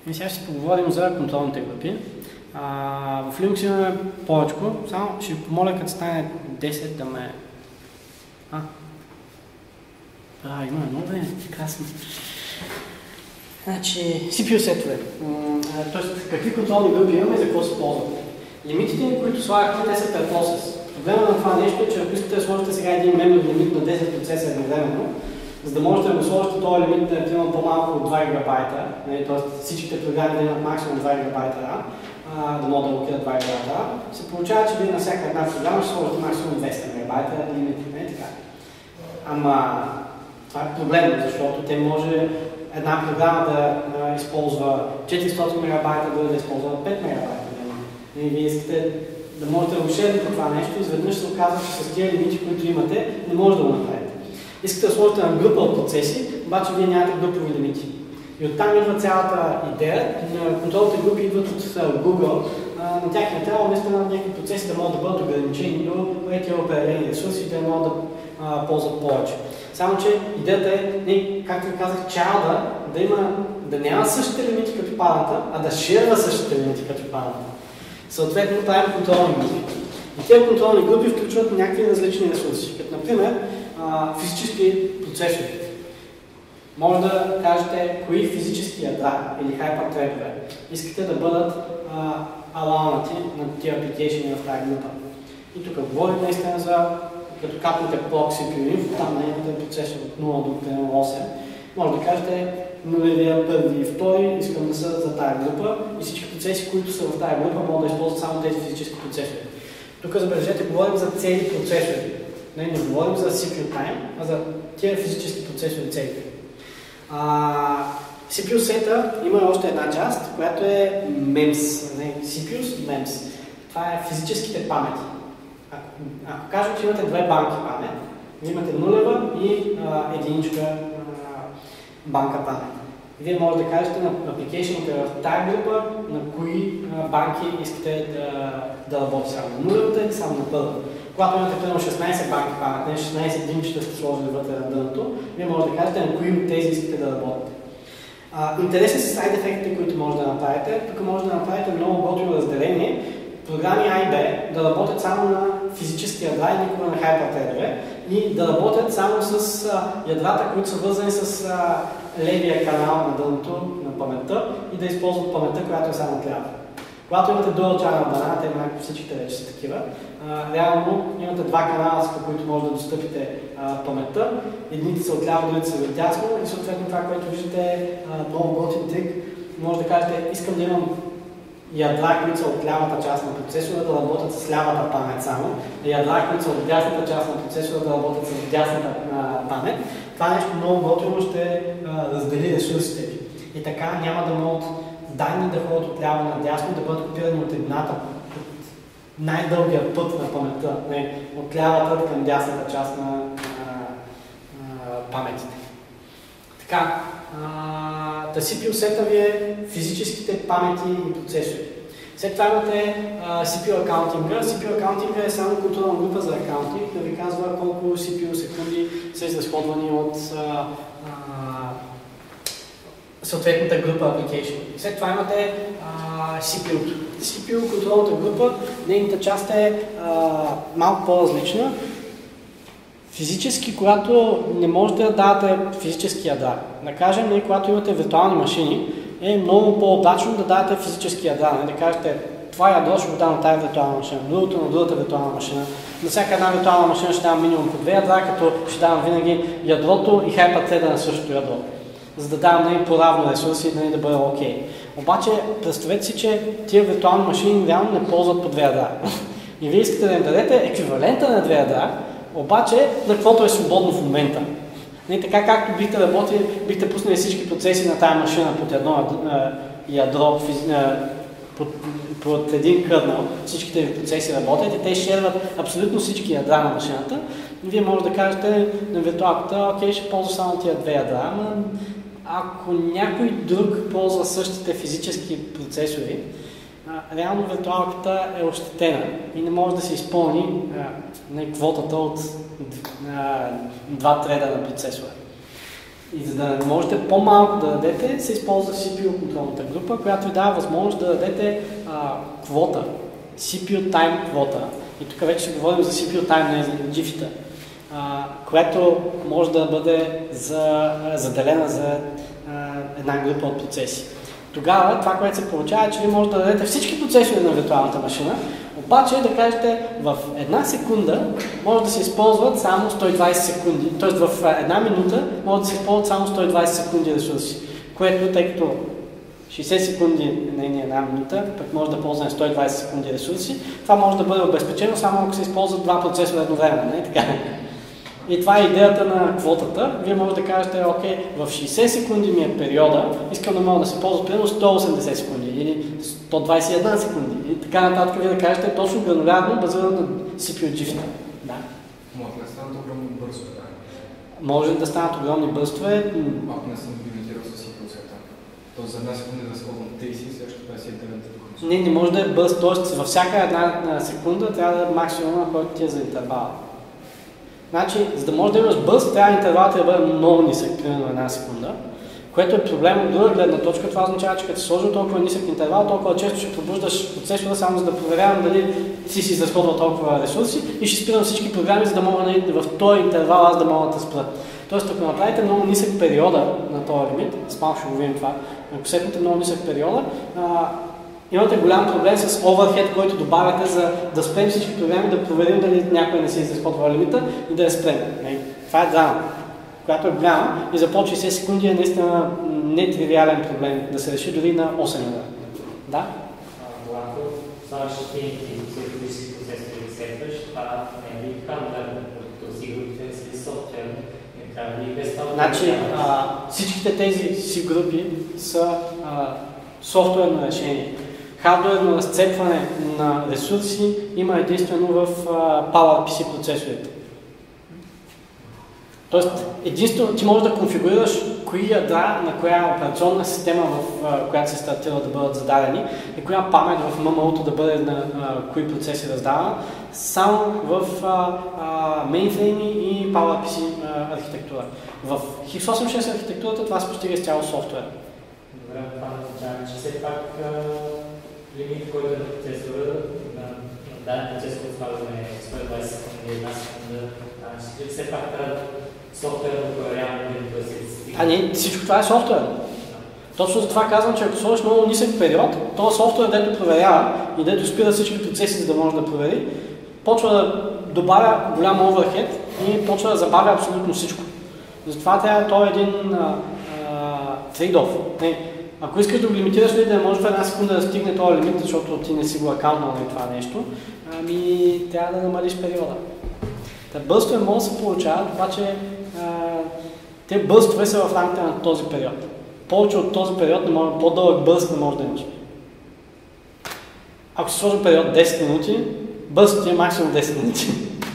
И сега ще поговорим за контролните групи. В Linux имаме повечко, само ще ви помоля като стане 10 да ме... имаме много време, прекрасно. Значи, CPU сетове. Тоест, какви контролни групи имаме и за какво се ползват. Лимитите, които слагахме, те са per process. Проблема на това нещо е, че ако искате да сложите сега един memory лимит на 10 процеса едновременно, за да можете да го сложите този лимит да има по-малко от 2 гигабайта, т.е. всичките програми да имат максимум 2 гигабайта RAM, да могат да блокират 2 гигабайта RAM, се получава, че вие на всяка една програма ще сложите максимум 200 мегабайта лимит, не така. Ама това е проблем, защото те може една програма да използва 400 мегабайта, друга да използва 5 мегабайта. И вие искате да можете да ушерите това нещо и изведнъж се оказва, че с тези лимити, които имате, не може да го направите. Искате да сложите на група от процеси, обаче вие нямате групови лимити. И оттам идва цялата идея. Контролните групи идват от Google. На тях не трябва наистина някакви процеси да могат да бъдат ограничени до тези определени ресурси, да могат да ползват повече. Само че идеята е, както ви казах, чайлда да няма същите лимити като парента, а да шерва същите лимити като парента. Съответно правим контролни групи. И тези контролни групи включват някакви различни ресурси, като например физически процесори. Може да кажете кои физически ядра или хайпертредове искате да бъдат алаунати на тези апликейшени в тази група. И тук говорим наистина за като капнете блок CPU info, там имате процесор от 0 до 8. Може да кажете нулевия, първи и втори, искам да са за тази група и всички процеси, които са в тази група, могат да използват само тези физически процесори. Тук забележете, говорим за цели процесори. Не говорим за CPU time, а за тези физически процесори цели. CPU сета има още една част, която е MEMS. CPU MEMS. Това е физическите памети. Ако кажем, че имате две банки памет, имате нулева и единичка банка памет. Вие може да кажете на апликейшените в тази група, на кои банки искате да работи само на нулевата или само на първа. Когато имате примерно 16 банки памет, не 16 единичета сте сложили вътре на дъното, вие може да кажете на кои от тези искате да работите. Интересни са сайд ефектите, които може да направите. Тук може да направите много готово разделение. Програми A и B да работят само на физически ядра и никога на хайпертредове и да работят само с ядрата, които са вързани с левия канал на дъното на паметта и да използват паметта, която е само трябва. Когато имате dual channel banana, те всичките вече са такива, реално имате два канала, по които може да достъпите паметта. Едните са отляво, другите са отдясно и съответно това, което виждате е много готин трик. Може да кажете, искам да имам ядра, които са от лявата част на процесора, да работят с лявата памет само, и ядра, които са от дясната част на процесора, да работят с дясната памет. Това нещо много готово ще раздели ресурсите ви. И така няма да могат данни да ходят от ляво на дясно, да бъдат копирани от едната, от най-дългия път на паметта, от лявата към дясната част на паметите. Така, CPU сета ви е физическите памети и процесори. След това имате CPU акаунтинга. CPU акаунтинга е само контролна група за акаунтинг, да ви казва колко CPU секунди са изразходвани от съответната група application. След това имате CPU-то. CPU контролната група, нейната част е малко по-различна. Физически, когато не можете да давате физически ядра. Да кажем, когато имате виртуални машини, е много по-удачно да давате физически ядра. Да кажете, това ядро ще го дам на тази виртуална машина, другото на другата виртуална машина. На всяка една виртуална машина ще давам минимум по 2 ядра, като ще давам винаги ядрото и хайпертреда на същото ядро. За да давам по-равно ресурси и да бъде окей. Обаче, представете си, че тия виртуални машини реално не ползват по 2 ядра. И вие искате да им дадете еквивалента на 2 ядра, обаче на каквото е свободно в момента. Така както бихте работили, бихте пуснали всички процеси на тази машина под едно ядро, под един кърнел, всичките ви процеси работят и те шерват абсолютно всички ядра на машината. И вие може да кажете на виртуалката, окей, ще ползва само тия 2 ядра, но ако някой друг ползва същите физически процесори, реално виртуалката е ощетена и не може да се изпълни квотата от 2 треда на процесора. И за да можете по-малко да дадете, се използва CPU контролната група, която ви дава възможност да дадете квота, CPU time квота. И тук вече ще говорим за CPU time, не за GIF-та, която може да бъде заделена за една група от процеси. Тогава това, което се получава, е, че ви може да дадете всички процесори на виртуалната машина, обаче да кажете в една секунда може да се използват само 120 секунди, т.е. в една минута може да се използват само 120 секунди ресурси, което, тъй като 60 секунди на една минута, пък може да ползваме 120 секунди ресурси, това може да бъде обезпечено само ако се използват два процесора едновременно, не така? И това е идеята на квотата. Вие може да кажете, окей, в 60 секунди ми е периода, искам да мога да се ползва примерно 180 секунди или 121 секунди. И така нататък вие да кажете точно гранулярно, базирано на CPU GIF-та. Да. Може да станат огромни бързове, да? Може да станат огромни бързове. Ако не съм лимитирал с CPU, тоест за една секунда да използвам 30 срещу 59. Не може да е бърз, т.е. във всяка една секунда трябва да е максимума, който ти е за интервала. Значи, за да може да имаш бърз, трябва интервалът да бъде много нисък, примерно една секунда, което е проблем от друга гледна точка. Това означава, че като си сложил толкова нисък интервал, толкова често ще пробуждаш процесора, само за да проверявам дали си изразходвал толкова ресурси и ще спирам всички програми, за да мога в този интервал аз да мога да спра. Тоест, ако направите много нисък периода на този лимит, с малко ще го видим това, ако сетнете много нисък периода, имате голям проблем с overhead, който добавяте, за да спрем всички програми, да проверим дали някой не се изразходва лимита и да я спрем. Това е драма, която е голяма и за по 60 секунди е наистина нетривиален проблем да се реши дори на 8 минути. Да? Когато слагаш фините и психологически процесори да сетваш, това не е ли хардуерно, като си-групите си софтуер, не трябва ли без това? Значи всичките тези си-групи са софтуерно решение. Хардуерно разцепване на ресурси има единствено в PowerPC процесорите. Тоест, единствено ти можеш да конфигурираш кои ядра на коя операционна система, в която се стартира да бъдат зададени и коя памет в MMO-то да бъде на кои процеси раздавана, само в mainframe и PowerPC архитектура. В x86 архитектурата това се постига изцяло софтуер. Добре, това означава, че все пак лимит, който е на процесора, на даден процесор, който слагаме 120 секунди, една секунда, все пак трябва софтуерно проверяване да се стига. Не, всичко това е софтуер. Точно за това казвам, че ако сложиш много нисък период, този софтуер, дето проверява и дето спира всички процеси, за да може да провери, почва да добавя голям overhead и почва да забавя абсолютно всичко. Затова това е един трейд-оф. Ако искаш да го лимитираш, да не може в една секунда да стигне този лимит, защото ти не си го акаунтнал на това нещо, трябва да намалиш периода. Бърстове може да се получават, обаче те бърстове са в рамките на този период. Повече от този период, по-дълъг бърст не може да имаш. Ако се сложи период 10 минути, бърстът е максимум 10 минути.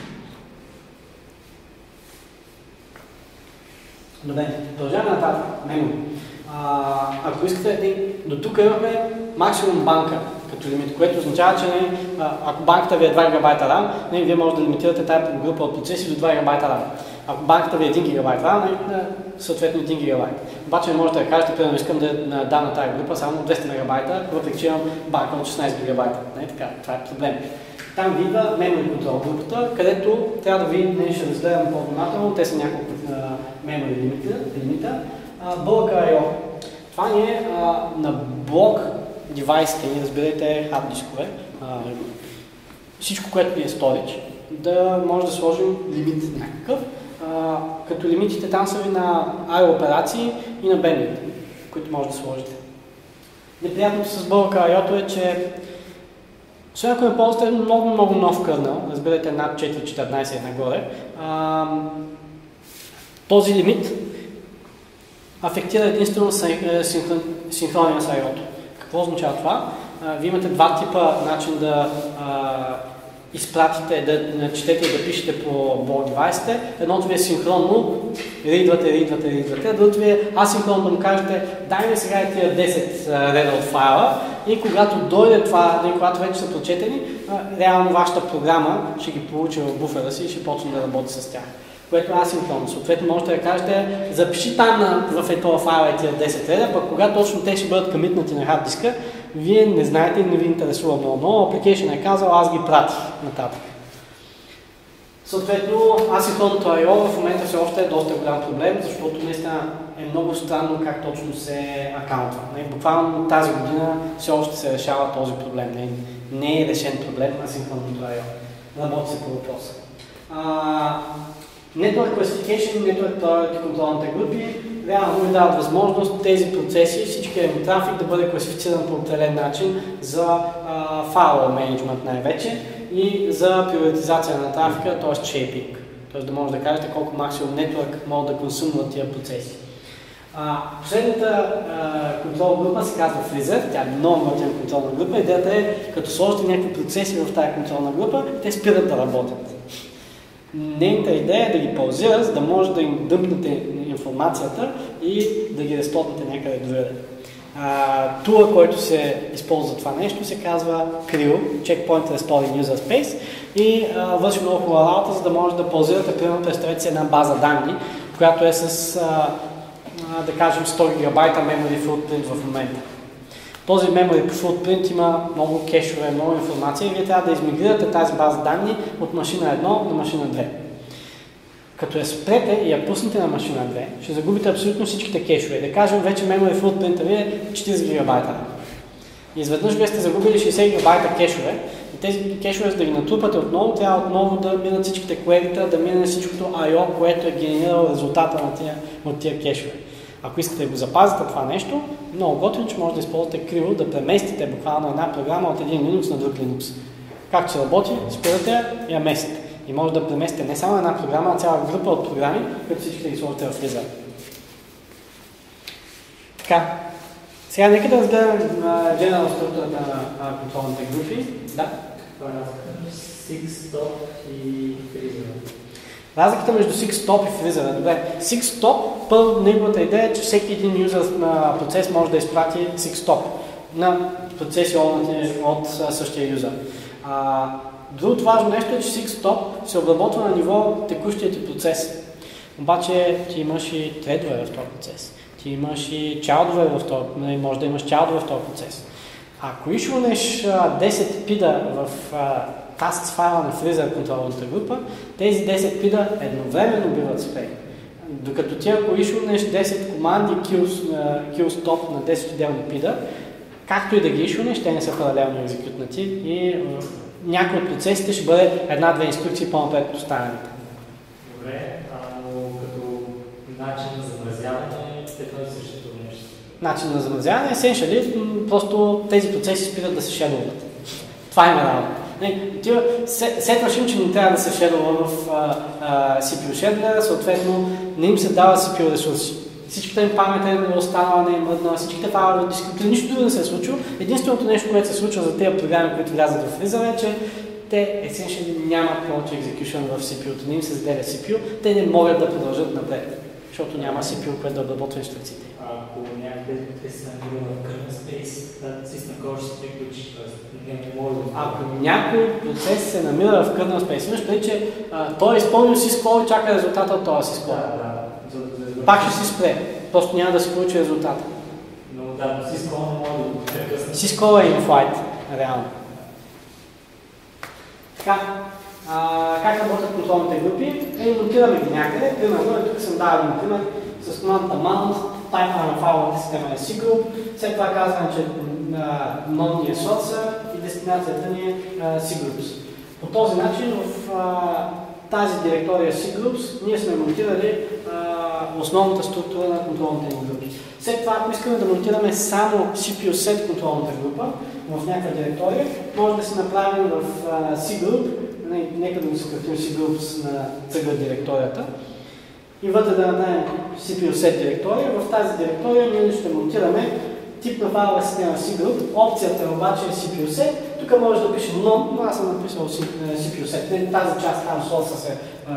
Добре, продължаваме нататък. Ако искате, до тук имаме максимум банка като лимит, което означава, че ако банката ви е 2 ГБ RAM, вие може да лимитирате тази група от процеси до 2 ГБ RAM. Ако банката ви е 1 ГБ RAM, съответно 1 ГБ. Обаче не можете да кажете, примерно искам да дам на тази група само 200 МБ, въпреки че имам банка от 16 ГБ. Това е проблем. Там ви идва memory control групата, където трябва да ви ще разгледам по-внимателно, те са няколко memory лимита. Bulk I/O. Това ни е на блок девайсите, разбирайте хард дискове, всичко, което ни е storage, да може да сложим лимит някакъв, като лимитите там са ви на I/O операции и на bandwidth, които може да сложите. Неприятното с Bulk I/O е, че освен ако не ползвате много нов кърнел, разбирайте над 4.14 и нагоре, този лимит афектира единствено синхронния с I/O-то. Какво означава това? Вие имате два типа начин да изпратите, да четете и да пишете по блок девайсите. Едното ви е синхронно, ридвате, а другото ви е асинхронно да му кажете, дай ми сега и тия 10 реда от файла и когато дойде това, когато вече са прочетени, реално вашата програма ще ги получи в буфера си и ще почне да работи с тях. което е асинхронно. Съответно можете да кажете, запиши там в този файл тия 10 реда, пък кога точно те ще бъдат комитнати на хард диска, вие не знаете и не ви интересува много. Application е казал, аз ги пратих нататък. Съответно, асинхронното I/O в момента все още е доста голям проблем, защото наистина е много странно как точно се акаунтва. Буквално тази година все още се решава този проблем. Не е решен проблем асинхронното I/O. Работи се по въпроса. Network Classification, Network Priority контролните групи реално ви дават възможност тези процеси, всичкия им трафик да бъде класифициран по определен начин за файл менеджмент най-вече и за приоритизация на трафика, т.е. shaping. Т.е. да може да кажете колко максимум нетворк могат да консумват тия процеси. Последната контролна група се казва Freezer, тя е много готина контролна група. Идеята е, като сложите някакви процеси в тази контролна група, те спират да работят. Нейната идея е да ги паузира, за да може да им дъмпнете информацията и да ги рестотнете някъде другаде. Тула, който се използва за това нещо, се казва CRIO, Checkpoint Restoring User Space, и върши много хубава работа, за да може да паузирате, примерно представете си една база данни, която е с, да кажем, 100 ГБ memory footprint в момента. Този memory footprint има много кешове, много информация и вие трябва да измигрирате тази база данни от машина 1 на машина 2. Като я спрете и я пуснете на машина 2, ще загубите абсолютно всичките кешове. Да кажем, вече memory footprint ви е 40 ГБ. Изведнъж вие сте загубили 60 ГБ кешове и тези кешове, за да ги натрупате отново, трябва отново да минат всичките query-та, да мине всичкото I/O, което е генерирало резултата от тия кешове. Ако искате да го запазите това нещо, много готино, че може да използвате CRIO, да преместите буквално една програма от един Linux на друг Linux. Както се работи, спирате и я местите. И може да преместите не само една програма, а цяла група от програми, които всички ги сложите в Freezer. Така, сега нека да разгледаме general структурата на контролните групи. Да? Six-stop и Freezer. Разликата между Six-stop и Freezer. Добре, Six-stop, първо неговата идея е, че всеки един юзер на процес може да изпрати Six-stop на процеси от същия юзер. Другото важно нещо е, че Six-stop се обработва на ниво текущия ти процес. Обаче ти имаш и тредове в този процес. Ти имаш и чайлдове в този, може да имаш чайлдове в този процес. Ако ишунеш 10 пида в tasks файла на Freezer контролната група, тези 10 пида едновременно биват спрени. Докато ти ако ишунеш 10 команди kill stop на 10 отделни пида, както и да ги ишунеш, те не са паралелно екзекютнати и някой от процесите ще бъде една-две инструкции по-напред от останалите. Добре, но като начин на замразяване е това същото нещо. Начин на замразяване е essentially, просто тези процеси спират да се шедълват. Това е работа. Сетваш им, че не трябва да се шедълва в CPU shader, съответно не им се дава CPU ресурси. Всичката им памет е останала, не е мръднала, всичките файлове дискретори, нищо друго не се е случило. Единственото нещо, което се случва за тези програми, които влязат в Freezer, е, че те essentially нямат повече execution в CPU-то, не им се заделя CPU, те не могат да продължат напред, защото няма CPU, което да обработва инструкциите. Ако някъде те се намира в kernel space, system call ще приключи, т.е. не може да... Ако някой процес се намира в kernel space, имаш преди, че той е изпълнил syscall и чака резултата от този syscall. Пак ще си спре, просто няма да се получи резултата. Но да, syscall не може да го прекъсне. Syscall е in flight, реално. Така, как работят контролните групи? Монтираме ги някъде, примерно, тук съм дал един пример с командата mount, тайпа на файловата система е cgroup, след това казваме, че node ни е source и дестинацията ни е cgroups. По този начин в тази директория cgroups ние сме монтирали основната структура на контролните ни групи. След това, ако искаме да монтираме само CPU set контролната група в някаква директория, може да си направим в cgroup, нека да го съкратим cgroups на цъгър директорията и вътре да направим CPU set директория. В тази директория ние ще монтираме тип на файлова система cgroup. Опцията обаче е CPU set. Тук може да пишем non, но аз съм написал CPU set. Тази част там source се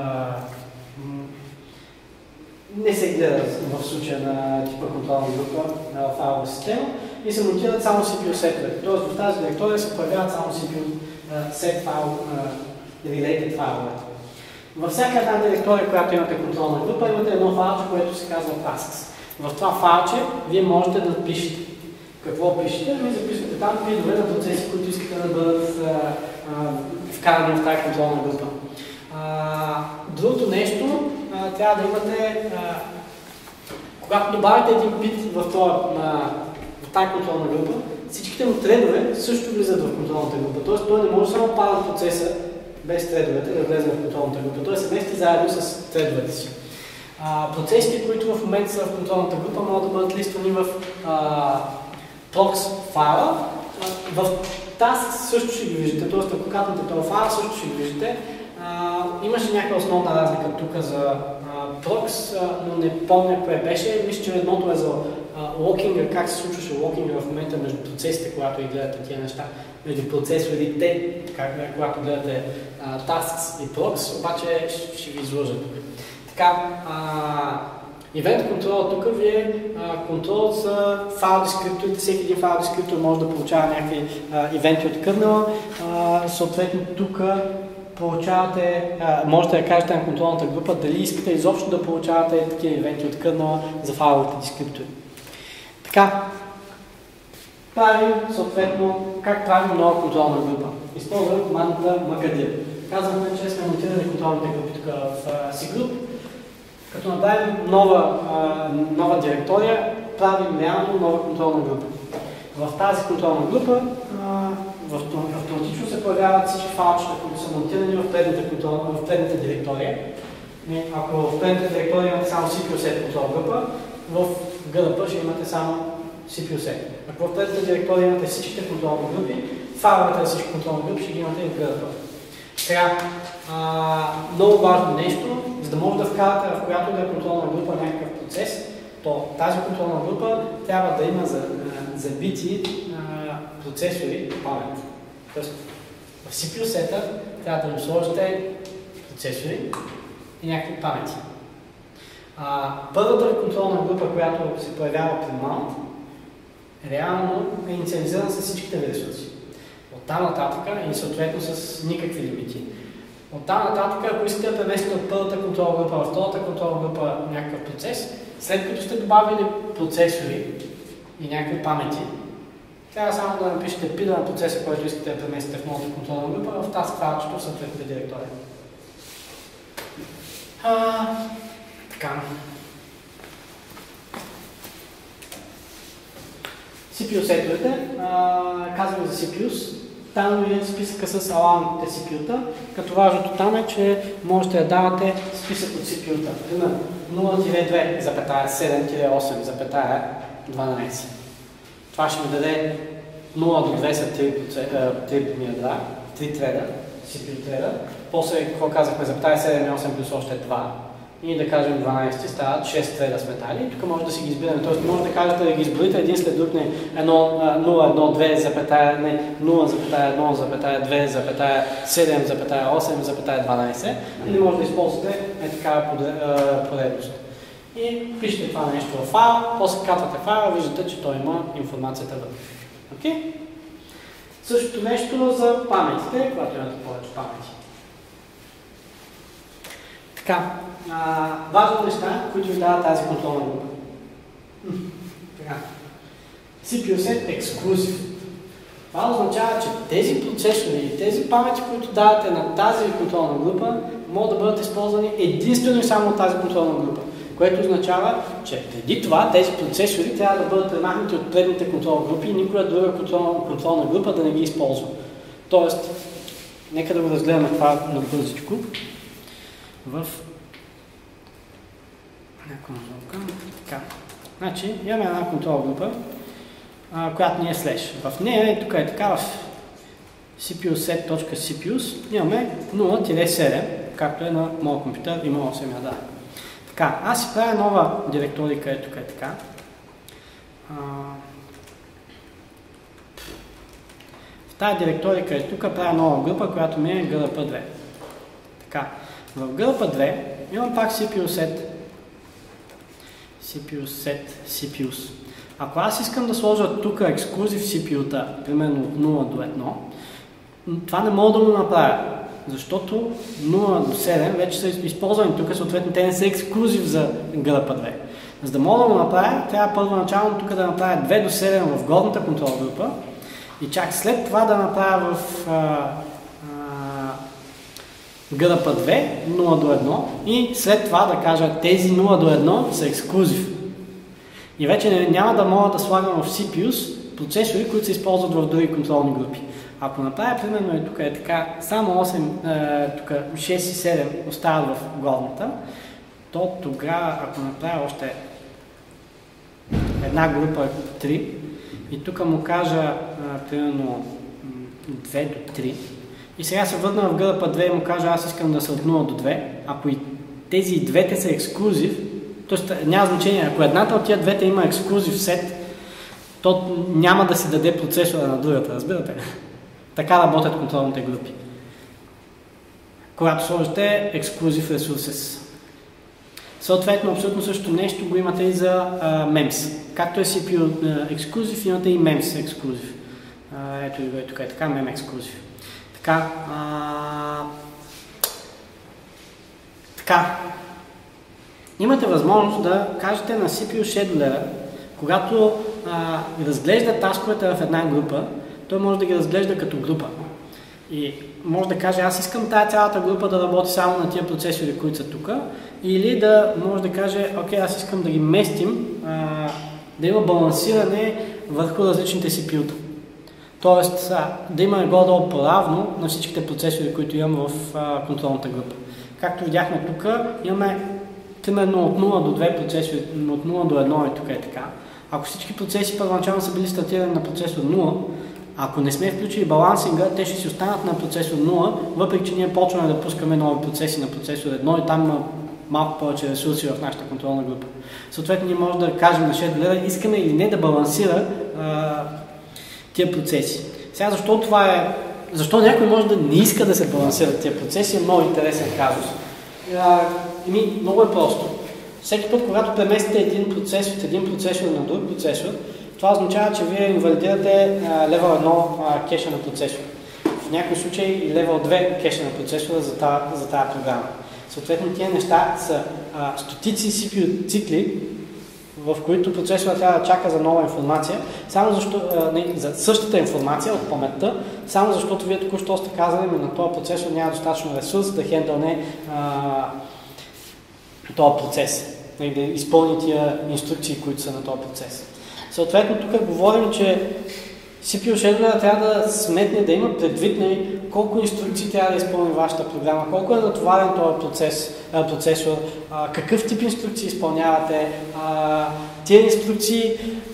не се гледа в случая на типа контролна група на файлова система и се монтират само CPU сетове. Тоест в тази директория се появяват само CPU set файл, related файлове. Във всяка една директория, която имате контролна група, имате едно файлче, което се казва tasks. В това файлче вие можете да напишете. Какво пишете? Вие записвате там видове на процеси, които искате да бъдат вкарани в тази контролна група. Другото нещо, трябва да имате, когато добавите един бит в тази контролна група, всичките му тредове също влизат в контролната група. Тоест той не може само пада процеса без тредовете да влезе в контролната група. Той се мести заедно с тредовете си. Процесите, които в момента са в контролната група, могат да бъдат листвани в prox файла. В task също ще ги виждате, т.е. ако катнете този файл, също ще ги виждате. Имаше някаква основна разлика тук за prox, но не помня кое беше. Мисля, че едното е за локинга, как се случваше локинга в момента между процесите, когато и гледате тия неща, между процесорите, когато гледате tasks и prox, обаче ще ви изложа тук. Така, Event контрол тук ви е контрол за файл дескрипторите. Всеки един файл дескриптор може да получава някакви ивенти от кърнела. Съответно тук можете да кажете на контролната група дали искате изобщо да получавате такива ивенти от кърнела за файловите дескриптори. Така, правим съответно как правим нова контролна група. Използваме командата magadir. Казваме, че сме монтирали контролните групи тук в cgroup. Като направим нова директория, правим реално нова контролна група. В тази контролна група автоматично се появяват всички файлчета, които са монтирани в предната директория. Ако в предната директория имате само CPU-set контролна група, в GDP ще имате само CPU-set. Ако в предната директория имате всичките контролни групи, файловете на всички контролни групи ще ги имате и в GDP. Сега, много важно нещо, за да може да вкарате в която и да е контролна група някакъв процес, то тази контролна група трябва да има забити процесори памет. Тоест, в CPU-сета трябва да им сложите процесори и някакви памети. Първата контролна група, която се появява при mount, реално е инициализирана с всичките ви ресурси. Оттам нататък и съответно с никакви лимити. Оттам нататък, ако искате да преместите от първата контролна група във втората контролна група някакъв процес, след като сте добавили процесори и някакви памети, трябва само да напишете пида на процеса, който искате да преместите в новата контролна група в тази файлчето в съответната директория. Така. CPU-сетовете, казваме за CPUs, там е списъка с алармните CPU-та, като важното там е, че можете да давате списък от CPU-та. Примерно 0-2,7-8,12. Това ще ми даде 0 до 2 са 3 ядра, 3 треда, CPU треда. После, какво казахме, запетая 7 и 8 плюс още 2. И да кажем 12 стават 6 треда сме дали. Тук може да си ги избираме. Тоест може да кажете да ги изборите един след друг, не 0,1,2,0,2,7,8,12 или може да използвате такава поредност. И пишете това нещо в файл, после катвате файла, виждате, че той има информацията вътре. Okay? Същото нещо за паметите, когато имате повече памети. Така, важни неща, които ви дават тази контролна група. Така. CPU-set Exclusive. Това означава, че тези процесори и тези памети, които давате на тази контролна група, могат да бъдат използвани единствено и само от тази контролна група. Което означава, че преди това тези процесори трябва да бъдат премахнати от предните контролни групи и никоя друга контролна група да не ги използва. Тоест, нека да го разгледаме това на бързичко. В така. Значи, имаме една контролна група, която ни е слеш. В нея, тук е така, в CPU-set.cpus имаме 0-7, както е на моят компютър, има 8 ядра. Така, аз си правя нова директорика, е тук е така. В тази директорика е тук, правя нова група, която ми е GRP2. Така, в GRP2 имам пак CPU-set CPUs. Ако аз искам да сложа тук ексклюзив CPU-та, примерно от 0 до 1, това не мога да го направя. защото 0 до 7 вече са използвани тук, съответно те не са ексклюзив за група 2. За да мога да го направя, трябва първоначално тук да направя 2 до 7 в горната контролна група и чак след това да направя в група 2 0 до 1 и след това да кажа тези 0 до 1 са ексклюзив. И вече няма да мога да слагам в CPUs процесори, които се използват в други контролни групи. Ако направя, примерно тук е така, само 6 и 7 остават в горната, то тогава, ако направя още една група 3 и тук му кажа, примерно 2 до 3 и сега се върна в група 2 и му кажа, аз искам да са от 0 до 2, ако и тези двете са ексклюзив, т.е. няма значение, ако едната от тия двете има ексклюзив сет, то няма да си даде процесора на другата, разбирате? Така работят контролните групи. Когато сложите Exclusive Resources. Съответно, абсолютно също нещо го имате и за MEMS. Както е CPU Exclusive, имате и MEMS Exclusive. Ето и тук е така, MEMS Exclusive. Така. Имате възможност да кажете на CPU Scheduler, когато разглежда тасковете в една група, той може да ги разглежда като група. И може да каже, аз искам тая цялата група да работи само на тия процесори, които са тук, или да може да каже, окей, аз искам да ги местим, да има балансиране върху различните CPU-та. Тоест, да има горе-долу по-равно на всичките процесори, които имам в контролната група. Както видяхме тук, имаме примерно от 0 до 2 процесори, от 0 до 1 и тук е така. Ако всички процеси първоначално са били стартирани на процесор 0, ако не сме включили балансинга, те ще си останат на процесор 0, въпреки че ние почваме да пускаме нови процеси на процесор 1 и там има малко повече ресурси в нашата контролна група. Съответно, ние можем да кажем на шедлера, искаме или не да балансира тия процеси. Сега, защо някой може да не иска да се балансират тия процеси, е много интересен казус. Много е просто. Всеки път, когато преместите един процесор от един процесор на друг процесор, това означава, че вие инвалидирате левел 1 кеша на процесора. В някои случаи левел 2 кеша на процесора за тази програма. Съответно, тия неща са стотици CPU цикли, в които процесора трябва да чака за нова информация, за същата информация от паметта, само защото вие току-що сте казали, на този процесор няма достатъчно ресурс да хендълне този процес, да изпълни тия инструкции, които са на този процес. Съответно, тук говорим, че CPU Scheduler трябва да сметне, да има предвид колко инструкции трябва да изпълни вашата програма, колко е натоварен този процесор, какъв тип инструкции изпълнявате, тия инструкции,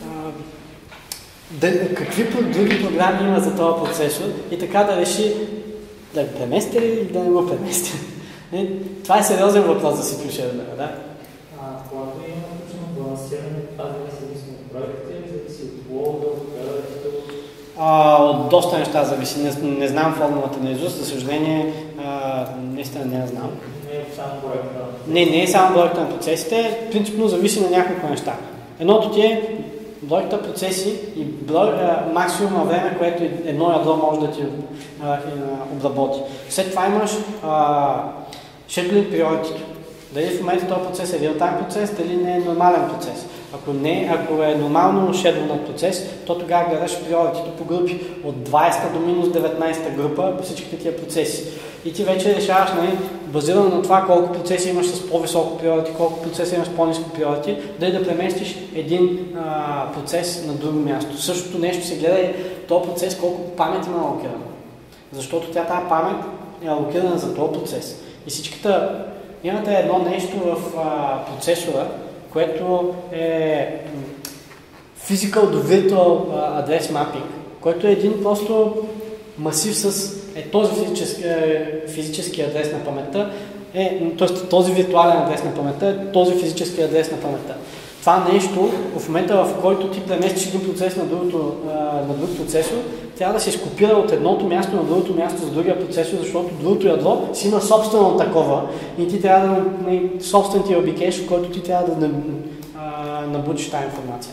какви други програми има за този процесор и така да реши да го премести или да не го премести. Това е сериозен въпрос за CPU Scheduler, да? Когато има точно балансиране, това зависи от проекта или зависи от лоуда, от от доста неща зависи. Не знам формулата на изуст, за съжаление, наистина не я знам. Не е само проекта. Не е само бройката на процесите, принципно зависи на няколко неща. Едното ти е бройката процеси и максимума време, което едно ядро може да ти обработи. След това имаш scheduling priority. Дали в момента този процес е real-time процес, дали не е нормален процес. Ако е нормално шедлнат процес, то тогава гледаш приоритето по групи от 20 до минус 19 група по всичките тия процеси. И ти вече решаваш, базирано на това колко процеси имаш с по-високо приорити, колко процеси имаш с по-ниско приорити, да преместиш един процес на друго място. Същото нещо се гледа и този процес колко памет има алокирана. Защото тази памет е алокирана за този процес. И всичката имате едно нещо в процесора, което е Physical до Virtual Address Mapping, който е един просто масив с този физически адрес на паметта, т.е. този виртуален адрес на паметта е този физически адрес на паметта. Това нещо, в момента в който ти преместиш един процес на друг процесор, трябва да се скопира от едното място на другото място за другия процесор, защото другото ядро си има собствено такова и ти трябва да собствен ти обикеш, в който ти трябва да набудиш тази информация.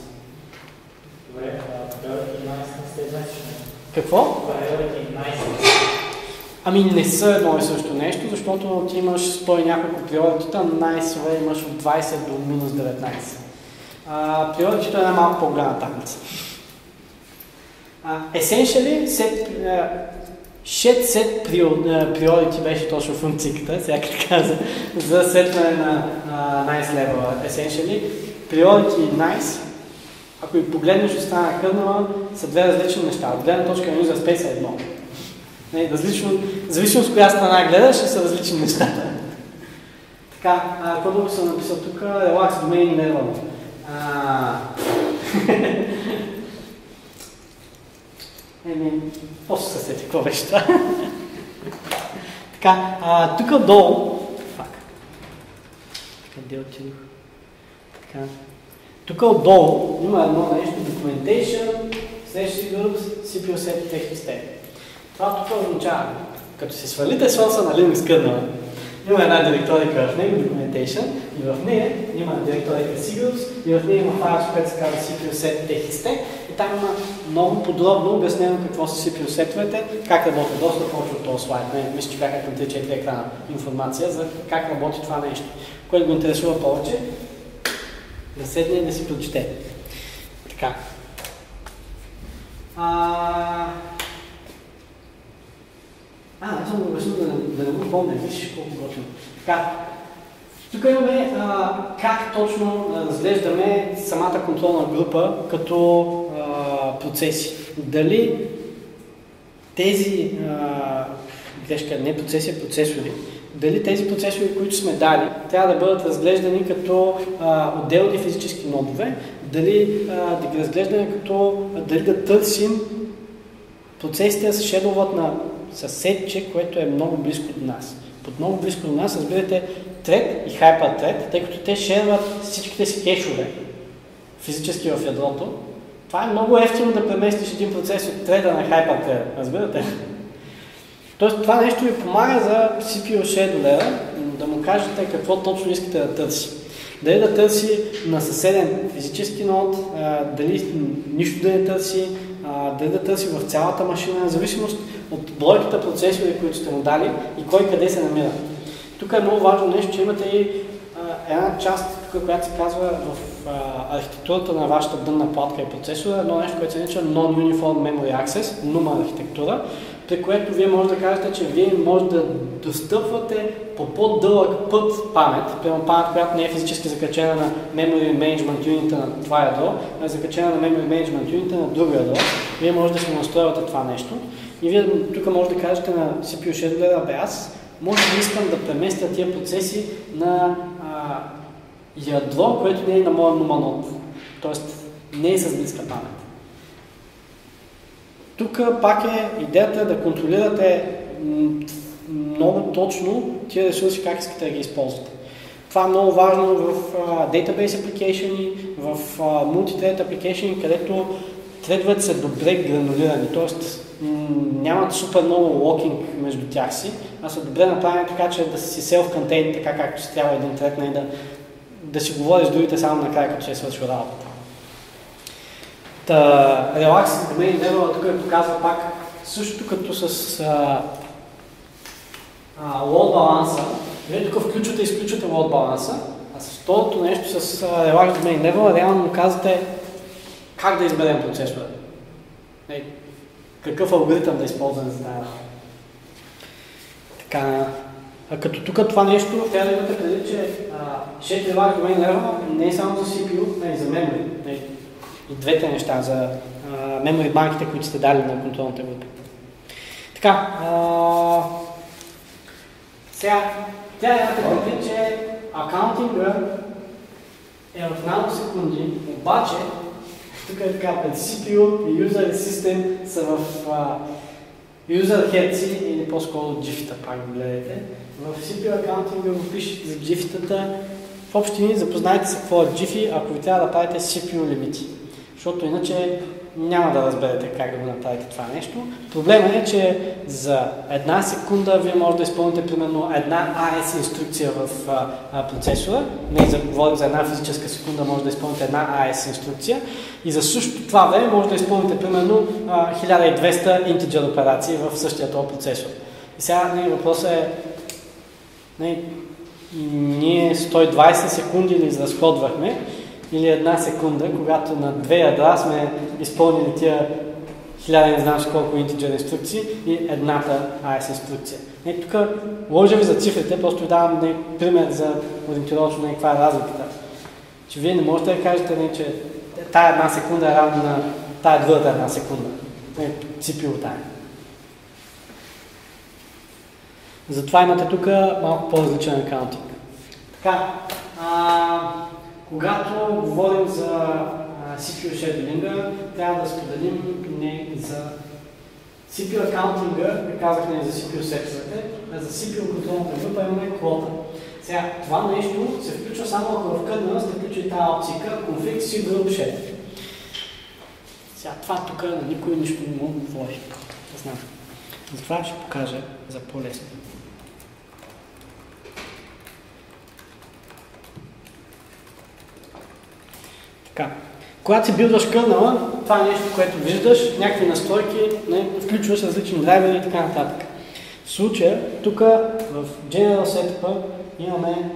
Добре, Priority 11 не се значи. Какво? Priority Ами не са едно и също нещо, защото ти имаш 100 и няколко приоритета, nice-ове имаш от 20 до минус 19. Приоритето е една малко по-голяма таблица. Essentially, set priority беше точно функцията, сега каза, за сетване на nice level. Essentially, priority и nice, ако и погледнеш от страна на кърнала, са две различни неща. От гледна точка на user space е едно. Зависимо с коя страна гледаш, са различни нещата. Така, какво друго съм написал тук? Relax domain level. После се сети, какво беше това? Така, тук отдолу... Къде отидох? Така. Тук отдолу има едно нещо, documentation, следващи groups, CPU set, TextState. Това тук означава, като се свалите сорса на Linux kernel, има една директорика в него, documentation, и в нея има директорика cgroups, и в нея има файл, който се казва CPU set, TextState, и там има много подробно обяснено какво са CPU сетовете, как работи доста повече от този слайд. Мисля, че бяха към 3-4 екрана информация за как работи това нещо. Което го интересува повече, да седне и да си прочете. Така. Не съм го обяснил да не го помня, виж колко готвим. Така. Тук имаме как точно разглеждаме самата контролна група като процеси. Дали тези не процеси, а процесори, дали тези процесори, които сме дали, трябва да бъдат разглеждани като отделни физически нодове, дали да ги разглеждаме като, дали да търсим процесите да се шедлват на съседче, което е много близко до нас. Под много близко до нас разбирате thread и hyperthread, тъй като те шерват всичките си кешове физически в ядрото. Това е много ефтино да преместиш един процес от thread на hyperthread, разбирате? Тоест това нещо ви помага за CPU scheduler да му кажете какво точно искате да търси. Дали да търси на съседен физически нод, дали нищо да не търси, дали да търси в цялата машина, в зависимост от бройката процесори, които сте му дали и кой къде се намира. Тук е много важно нещо, че имате и една част, която се казва в архитектурата на вашата дънна платка и процесора, едно нещо, което се нарича Non-Uniform Memory Access, NUMA архитектура, при което вие може да кажете, че вие може да достъпвате по по-дълъг път памет, примерно памет, която не е физически закачена на Memory Management Unit на това ядро, а е закачена на Memory Management Unit на друго ядро. Вие може да си настроивате това нещо. И вие тук може да кажете на CPU scheduler, аз може да искам да преместя тия процеси на ядро, което не е на моя NUMA нод. Тоест не е с близка памет. Тук пак е идеята да контролирате много точно тия ресурси, как искате да ги използвате. Това е много важно в database application, в multi-thread application, където threadовете са добре гранулирани, т.е. нямат супер много локинг между тях си, а са добре направени така, че да си self-contained, така както си трябва един thread, да си говори с другите само накрая, като се е свършил работата. Relax domain level тук показва пак същото като с load баланса. Вие тук включвате и изключвате load баланса, а с второто нещо с Relax domain level реално му казвате как да изберем процесора. Какъв алгоритъм да използваме за тази работа. Така, като тук това нещо, трябва да имате преди, че Shared Relax domain level не е само за CPU, а и за memory. И двете неща за memory банките, които сте дали на контролната група. Така, сега, тя е предвид, че акаунтинга е в наносекунди, обаче тук е така, пред CPU и User System са в User Heads или по-скоро GIF-та, пак го гледайте. В CPU акаунтинга го пишете за GIF-тата. В общи линии запознайте се какво е GIF, ако ви трябва да правите CPU лимити. Защото иначе няма да разберете как да го направите това нещо. Проблемът е, че за една секунда вие може да изпълните примерно една AES инструкция в процесора. Говорим за една физическа секунда, може да изпълните една AES инструкция. И за същото това време може да изпълните примерно 1200 integer операции в същия този процесор. И сега въпросът е, ние 120 секунди ли изразходвахме или 1 секунда, когато на 2 ядра сме изпълнили тия 1000 не знам колко интеджер инструкции и едната AES инструкция. Тук ложа ви за цифрите, просто ви давам пример за ориентировъчно каква е разликата. Че вие не можете да кажете, че тая 1 секунда е равна на тая другата 1 секунда. CPU тая. Затова имате тук малко по-различен акаунтинг. Така, когато говорим за CPU scheduling, трябва да споделим не за CPU акаунтинга, казах не за CPU сетовете, а за CPU контролната група имаме квота. Сега, това нещо се включва само ако в кърнела сте включили тази опцика config cgroup shed. Сега, това тук на никой нищо не мога да говори. Не знам. Затова ще покажа за по-лесно. Така. Когато си билдваш кърнела, това е нещо, което виждаш, някакви настройки, включваш различни драйвери и така нататък. В случая, тук в General Setup имаме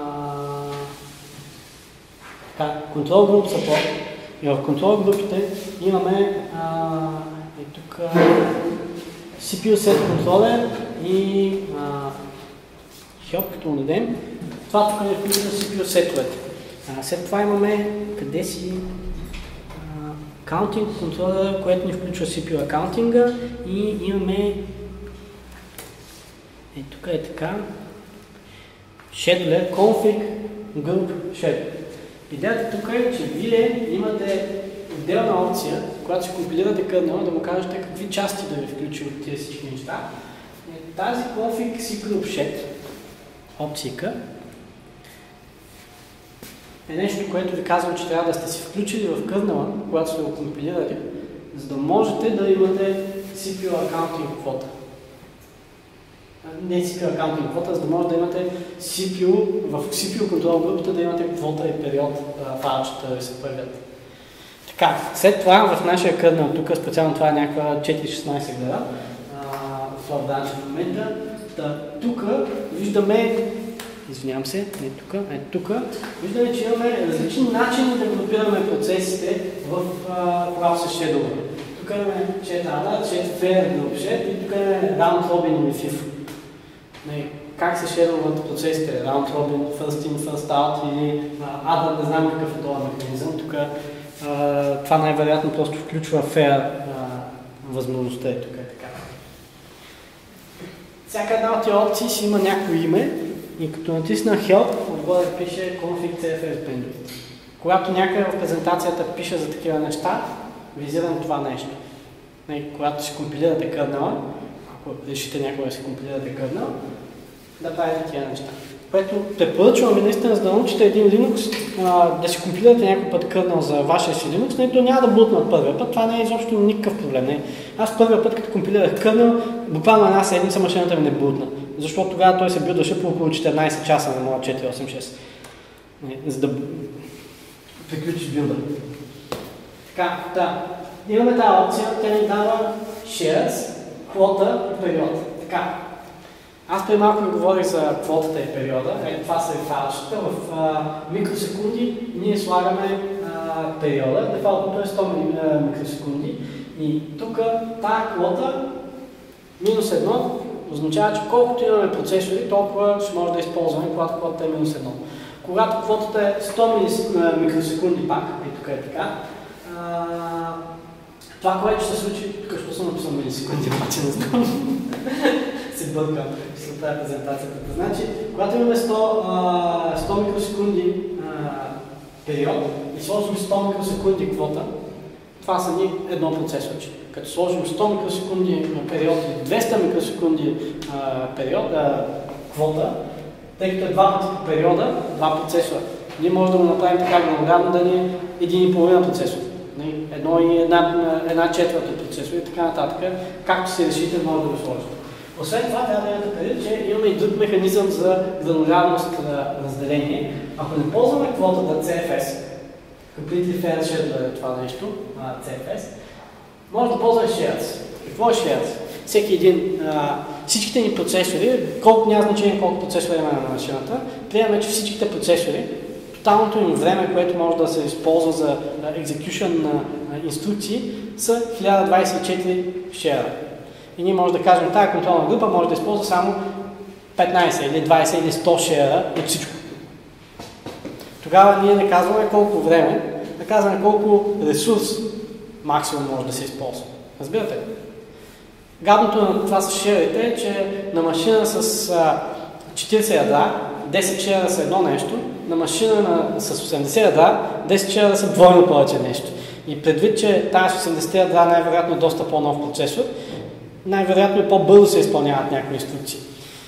Control Group Support и в Control групите имаме тук CPU Set Controller и Help, като дадем. Това тук е включено CPU сетовете. След това имаме къде си Counting Controller, което ни включва CPU акаунтинга и имаме тук е така Scheduler Config Group Schedule. Идеята тук е, че вие имате отделна опция, когато си компилирате кърнела, да му кажете какви части да ви включи от тези всички неща. Тази Config Group Schedule опцийка е нещо, което ви казвам, че трябва да сте си включили в кърнела, когато сте го компилирали, за да можете да имате CPU accounting квота. Не CPU accounting квота, за да можете да имате CPU, в CPU контрол групата да имате квота и период файлчета да се появят. Така, след това в нашия кърнел, тук специално това е някаква 4.16 глава, в това данъчен в момента, тук виждаме извинявам се, не тук, тук. Виждаме, че имаме различни начини да групираме процесите когато се шедува. Тук имаме chat ADA, chat fair group shed и тук имаме round robin или FIFO. Как се шедуват процесите? Round robin, first in, first out или ADA, не знам какъв е този механизъм. Тук това най-вероятно просто включва fair възможността тук е така. Всяка една от тези опции си има някакво име. И като натисна Help, отгоре пише Config CFS Bandwidth. Когато някъде в презентацията пише за такива неща, визирам това нещо. Когато си компилирате кърнела, ако решите някога да си компилирате кърнела, да правите такива неща. Което препоръчвам ви наистина, за да научите един Linux, да си компилирате някой път кърнел за вашия си Linux, то няма да бутна от първия път, това не е изобщо никакъв проблем. Аз първия път, като компилирах кърнел, буквално една седмица машината ми не бутна. Защото тогава той се билдваше по около 14 часа на моя 486. За да приключиш билда. Така, да. Имаме тази опция, тя ни дава shares, квота и период. Така. Аз преди малко ви говорих за квотата и периода. Това са и файлчета. В микросекунди ние слагаме периода. Дефалтното е 100 микросекунди. И тук тази квота минус 1 означава, че колкото имаме процесори, толкова ще може да използваме, когато квотата е минус 1. Когато квотата е 100 микросекунди пак, и тук е така, това, което ще се случи, тук ще съм написал милисекунди, обаче не знам, се бъркам с тази презентацията. Значи, когато имаме 100 микросекунди период и сложим 100 микросекунди квота, това са ни едно процесорче. Като сложим 100 микросекунди период и 200 микросекунди квота, тъй като е два пъти по периода, два процесора. Ние можем да го направим така граморавно да ни е 1,5 процесор. Едно и една четвърта процесор и така нататък. Както си решите, може да го сложите. Освен това, трябва да имате предвид, че имаме и друг механизъм за гранулярност на разделение. Ако не ползваме квотата CFS, Completely Fair Scheduler е това нещо, CFS, може да ползваме shares. Какво е shares? всичките ни процесори, колко няма значение колко процесора има на машината, приемаме, че всичките процесори, тоталното им време, което може да се използва за execution на инструкции, са 1024 шера. И ние можем да кажем, тази контролна група може да използва само 15 или 20 или 100 шера от всичко. Тогава ние не казваме колко време, да казваме колко ресурс максимум може да се използва. Разбирате ли? Гадното на това с шерите е, че на машина с 40 ядра, 10 шера са едно нещо, на машина с 80 ядра, 10 шера са двойно повече нещо. И предвид, че тази с 80 ядра най-вероятно е доста по-нов процесор, най-вероятно и по-бързо се изпълняват някои инструкции.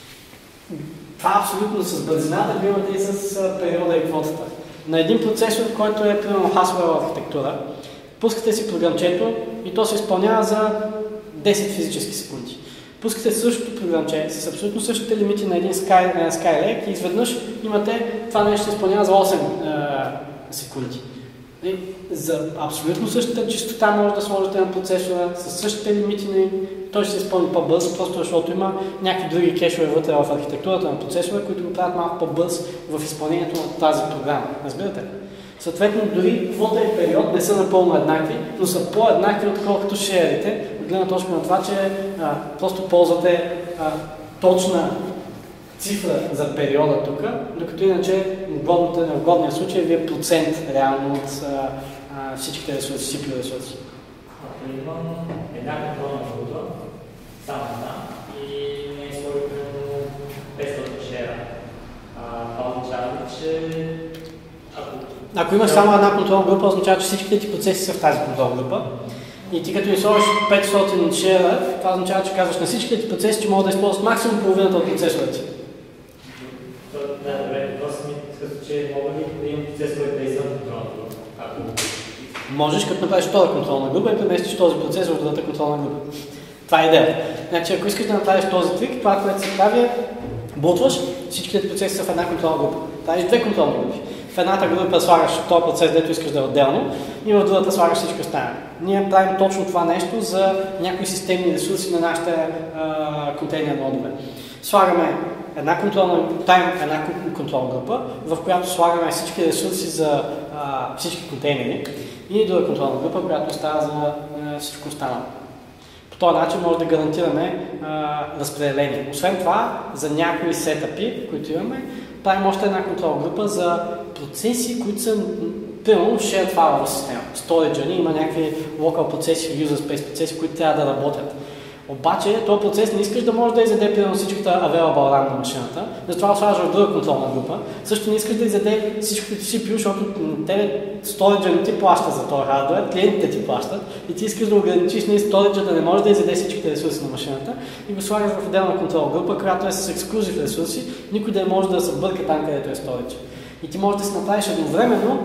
Това абсолютно с бързината го имате и с периода и квотата. На един процесор, който е примерно Haswell архитектура, пускате си програмчето и то се изпълнява за 10 физически секунди. Пускате същото програмче с абсолютно същите лимити на един Skylake и изведнъж имате това нещо се изпълнява за 8 секунди. И за абсолютно същата чистота може да сложите на процесора, с същите лимити, той ще се изпълни по-бързо, просто защото има някакви други кешове вътре в архитектурата на процесора, които го правят малко по-бърз в изпълнението на тази програма. Разбирате ли? Съответно, дори квота и период не са напълно еднакви, но са по-еднакви, отколкото шерите, от гледна точка на това, че просто ползвате точна цифра за периода тук, докато иначе в годния случай ви е процент реално от всичките ресурси, CPU ресурси. Ако имам една контролна група, само една, и не е сложил 500 шера, това означава, че ако имаш само една контролна група, означава, че всичките ти процеси са в тази контролна група. И ти като изсложиш 500 шера, това означава, че казваш на всичките ти процеси, че могат да използват максимум половината от процесора ти. Да, добре, въпросът ми е, че мога ли да имам процес, който да извън контролна група? Можеш, като направиш втора контролна група и преместиш този процес в другата контролна група. Това е идеята. Значи, ако искаш да направиш този трик, това, което се прави е бутваш, всичките процеси са в една контролна група. Правиш две контролни групи. В едната група слагаш този процес, дето искаш да е отделно, и в другата слагаш всички останали. Ние правим точно това нещо за някои системни ресурси на нашите контейнер нодове. Слагаме една контролна група, в която слагаме всички ресурси за всички контейнери и друга контролна група, която става за всичко останало. По този начин може да гарантираме разпределение. Освен това, за някои сетъпи, които имаме, правим още една контролна група за процеси, които са примерно shared file система. Storage ни има някакви local процеси, user space процеси, които трябва да работят. Обаче, този процес не искаш да може да изяде примерно всичката available RAM на машината, затова слагаш в друга контролна група. Също не искаш да изяде всичкото ти CPU, защото storage не ти плаща за този хардуер, клиентите ти плащат и ти искаш да ограничиш storage да не може да изяде всичките ресурси на машината и го слагаш в отделна контролна група, която е с ексклюзив ресурси, никой да не може да се бърка там, където е storage. И ти можеш да си направиш едновременно.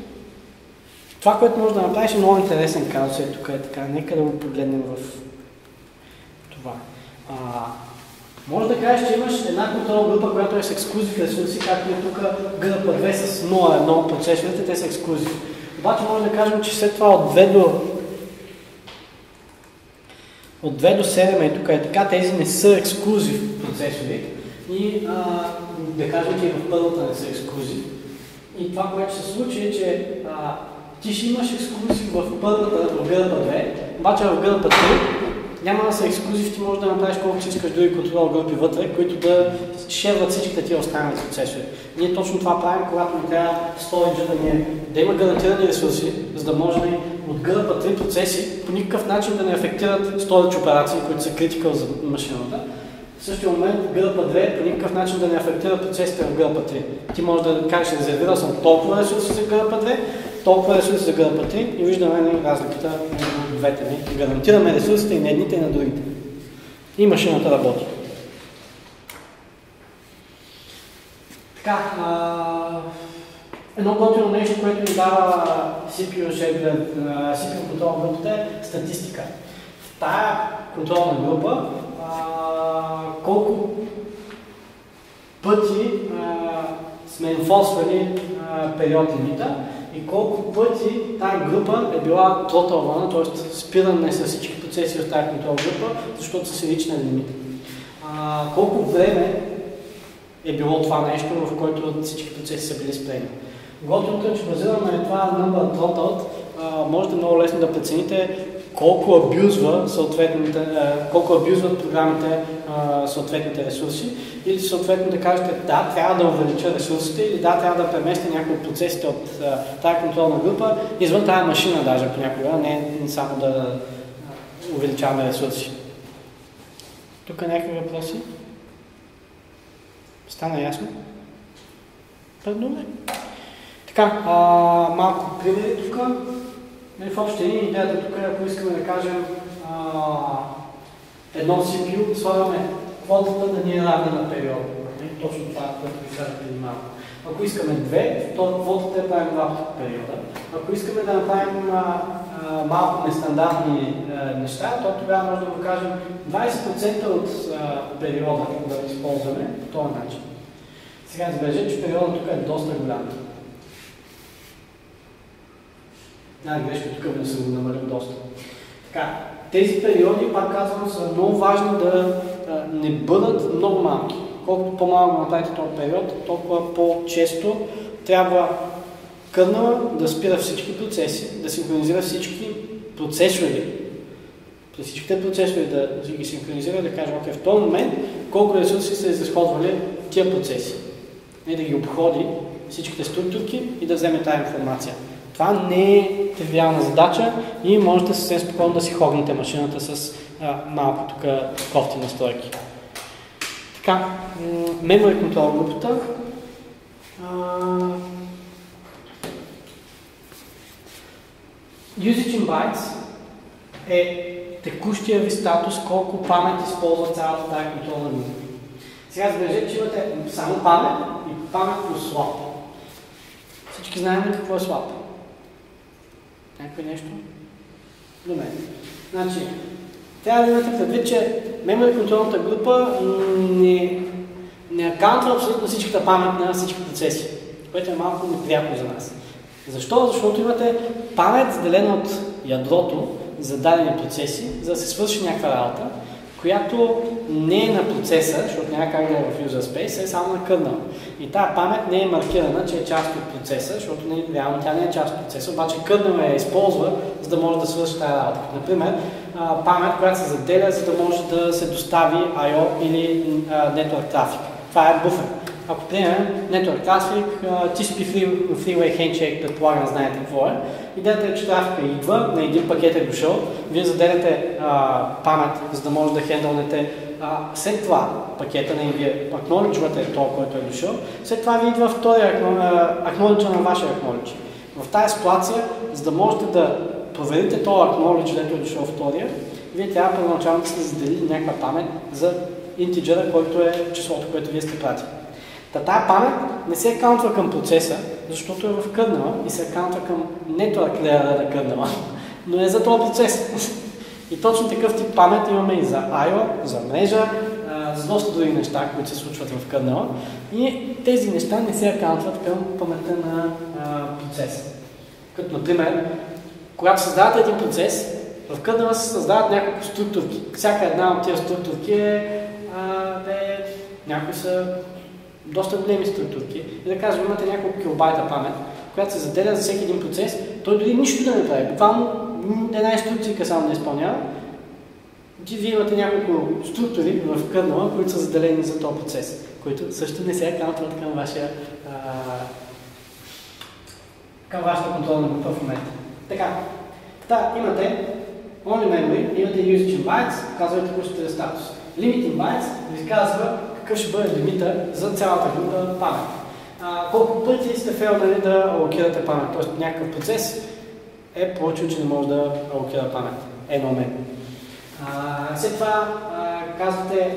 Това, което можеш да направиш е много интересен казус, тук е така, нека да го погледнем в това. Може да кажеш, че имаш една контролна група, която е с ексклюзив ресурси, както е тук GRP2 с 0.1 процесорите, те са ексклюзив. Обаче може да кажем, че след това от 2 до 7 и тук е така, тези не са ексклюзив процесори и да кажем, че и в първата не са ексклюзив. И това, което се случи е, че ти ще имаш ексклюзив в първата, в GRP2, обаче в GRP3 няма да са ексклюзив, ти можеш да направиш колкото искаш други контрол групи вътре, които да шерват всичките тия останали процесори. Ние точно това правим, когато ни трябва storage да има гарантирани ресурси, за да може от GRP3 процеси по никакъв начин да не афектират storage операции, които са critical за машината. В същия момент GRP2 по никакъв начин да не афектира процесите в GRP3. Ти можеш да кажеш, резервирал съм толкова ресурси за GRP2, толкова ресурси за GRP3 и виждаме разликата между двете ни. Гарантираме ресурсите и на едните и на другите. И машината работи. Така, едно готино нещо, което ни дава CPU контролна групата е статистика. В тая контролна група колко пъти сме инфорсвали период лимита и колко пъти тази група е била тоталвана, т.е. спиране с всички процеси в тази контрол група, защото са си лична лимит. колко време е било това нещо, в което всички процеси са били спрени. Готовото е, че базирано на това number throttled, може да много лесно да прецените колко абюзват програмите съответните ресурси, или съответно да кажете да, трябва да увелича ресурсите, или да, трябва да преместя някои от процесите от тази контролна група извън тази машина даже понякога, не само да увеличаваме ресурси. Тук някакви въпроси? Стана ясно? Добре. Така, малко примери тук. В общи линии идеята тук е, ако искаме да кажем едно CPU, слагаме квотата да ни е равна на периода. Точно това, което ви казах преди малко. Ако искаме 2, то квотата е правим два периода. Ако искаме да направим малко нестандартни неща, то тогава може да го кажем 20% от периода да използваме по този начин. Сега забележете, че периодът тук е доста голям. Грешка, тук не съм го намалил доста. Така, тези периоди, пак казвам, са много важни да не бъдат много малки. Колкото по-малко направите този период, толкова по-често трябва кърнела да спира всички процеси, да синхронизира всички процесори, при всичките процесори да ги синхронизира и да каже, окей, в този момент колко ресурси са изразходвали тия процеси. И да ги обходи всичките структурки и да вземе тази информация. Това не е тривиална задача и можете съвсем спокойно да си хогнете машината с малко тук кофти настройки. Така, memory control групата. Usage in bytes е текущия ви статус, колко памет използва цялата тази контролна група. Сега забележете, че имате само памет и памет плюс swap. Всички знаем ли какво е swap? Някой нещо? Добре. Значи, трябва да имате предвид, че memory контролната група не акаунтва абсолютно всичката памет на всички процеси, което е малко неприятно за нас. Защо? Защото имате памет, заделена от ядрото за дадени процеси, за да се свърши някаква работа, която не е на процеса, защото няма как да е в user space, е само на кърнела. И тази памет не е маркирана, че е част от процеса, защото реално тя не е част от процеса, обаче кърнела я използва, за да може да свърши тази работа. Например, памет, която се заделя, за да може да се достави I/O или network трафик. Това е буфер. Ако приемем network трафик, TCP Freeway Handshake, предполагам, знаете какво е. Идеята е, че трафика идва, на един пакет е дошъл, вие заделяте памет, за да може да хендълнете след това пакета, вие акнолиджвате това, който е дошъл, след това ви идва втория акнолиджа на вашия акнолидж. В тази ситуация, за да можете да проверите този акнолидж, дето е дошъл втория, вие трябва първоначално да сте заделили някаква памет за интиджера, който е числото, което вие сте пратили. Тая памет не се акаунтва към процеса, защото е в кърнела и се акаунтва към network layer на кърнела, но е за този процес. И точно такъв тип памет имаме и за I/O, за мрежа, за доста други неща, които се случват в кърнела. И тези неща не се акаунтват към паметта на процеса. Като, например, когато създавате един процес, в кърнела се създават няколко структурки. Всяка една от тези структурки някои са доста големи структурки. И да кажем, имате няколко килобайта памет, която се заделя за всеки един процес, той дори нищо да не прави. Буквално една инструкция само да изпълнява. Вие имате няколко структури в кърнела, които са заделени за този процес, които също не се акаунтват към вашата контролна група в момента. Така, имате only memory, имате usage in bytes, казвате текущия статус. Limit in bytes ви казва какъв ще бъде лимита за цялата група памет. Колко пъти сте фейлнали да алокирате памет, т.е. някакъв процес е получил, че не може да алокира памет. Едно момент. След това казвате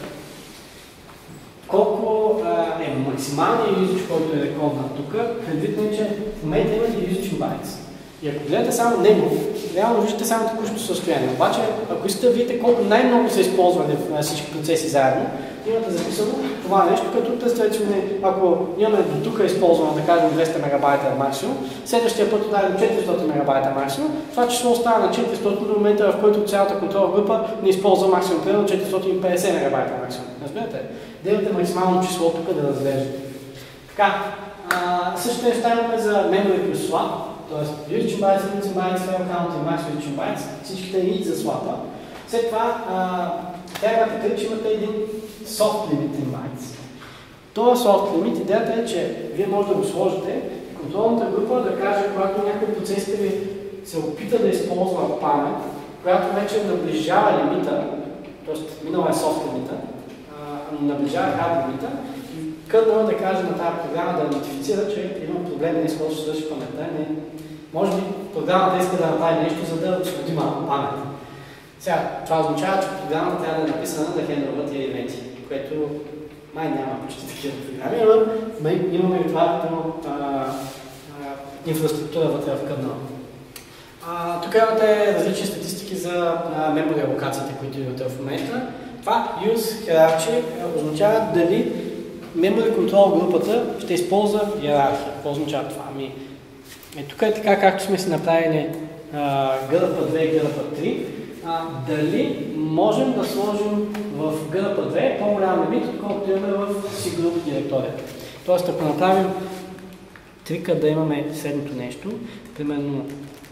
колко е максималният usage, който е рекорднат тук, предвид, че в момента имате usage in bytes. И ако гледате само него, реално виждате само текущото състояние. Обаче, ако искате да видите колко най-много са използвани в всички процеси заедно, имате записано това нещо, като представете, че ако имаме до тук използвано, да кажем 200 мегабайта максимум, следващия път отдадем 400 мегабайта максимум, това число остава на 400 до момента, в който цялата контролна група не използва максимум, примерно 450 мегабайта максимум. Разбирате? Делате максимално число тук да разглеждате. Така, същото неща имаме за memory плюс swap, т.е. Unit bytes, Unit bytes, fail count и max Unit bytes, всичките и за swap-а. След това, трябва да кажа, че имате един soft limit in bytes. Този soft limit, идеята е, че вие може да го сложите и контролната група да каже, когато някой от процесите ви се опита да използва памет, която вече наближава лимита, т.е. минала е soft лимита, наближава hard лимита, и кърнела да каже на тази програма да нотифицира, че има проблем, не иска да се свърши паметта. Може би програмата иска да направи нещо, за да освободи малко памет. Сега, това означава, че програмата трябва да е написана да хендрова тия ивенти, което май няма почти такива програми, но имаме това като инфраструктура вътре в кърнела. Тук имате различни статистики за memory алокациите, които имате в момента. Това use hierarchy означава дали memory control групата ще използва иерархия. Какво означава това? Тук е така, както сме си направили GRP2 и GRP3. Дали можем да сложим в GRP2 по-голям лимит, отколкото имаме в C-Group директорията. Тоест, ако направим трика да имаме следното нещо, примерно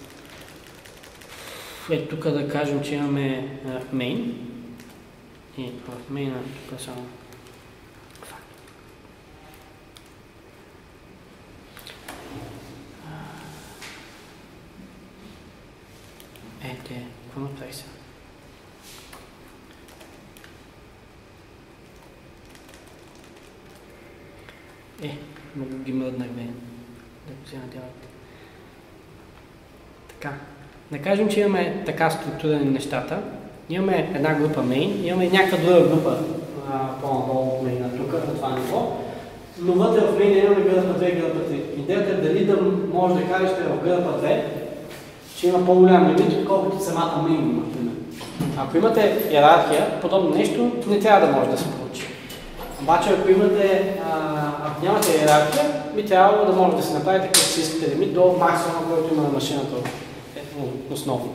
тук да кажем, че имаме main и в main тук само какво направи сега? Много ги мръднах бе. Да го взема делата. Така. Да кажем, че имаме така структурирани нещата. Имаме една група main, имаме някаква друга група по-надолу от main тук, на това ниво. Но вътре в main имаме GRP2 и GRP3. Идеята е дали да може да кажете в GRP2, че има по-голям лимит, отколкото самата main има. Ако имате иерархия, подобно нещо не трябва да може да се получи. Обаче, ако нямате иерархия, би трябвало да може да се направите както си искате лимит до максимума, който има на машината основно.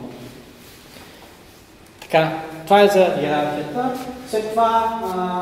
Така, това е за иерархията. След това,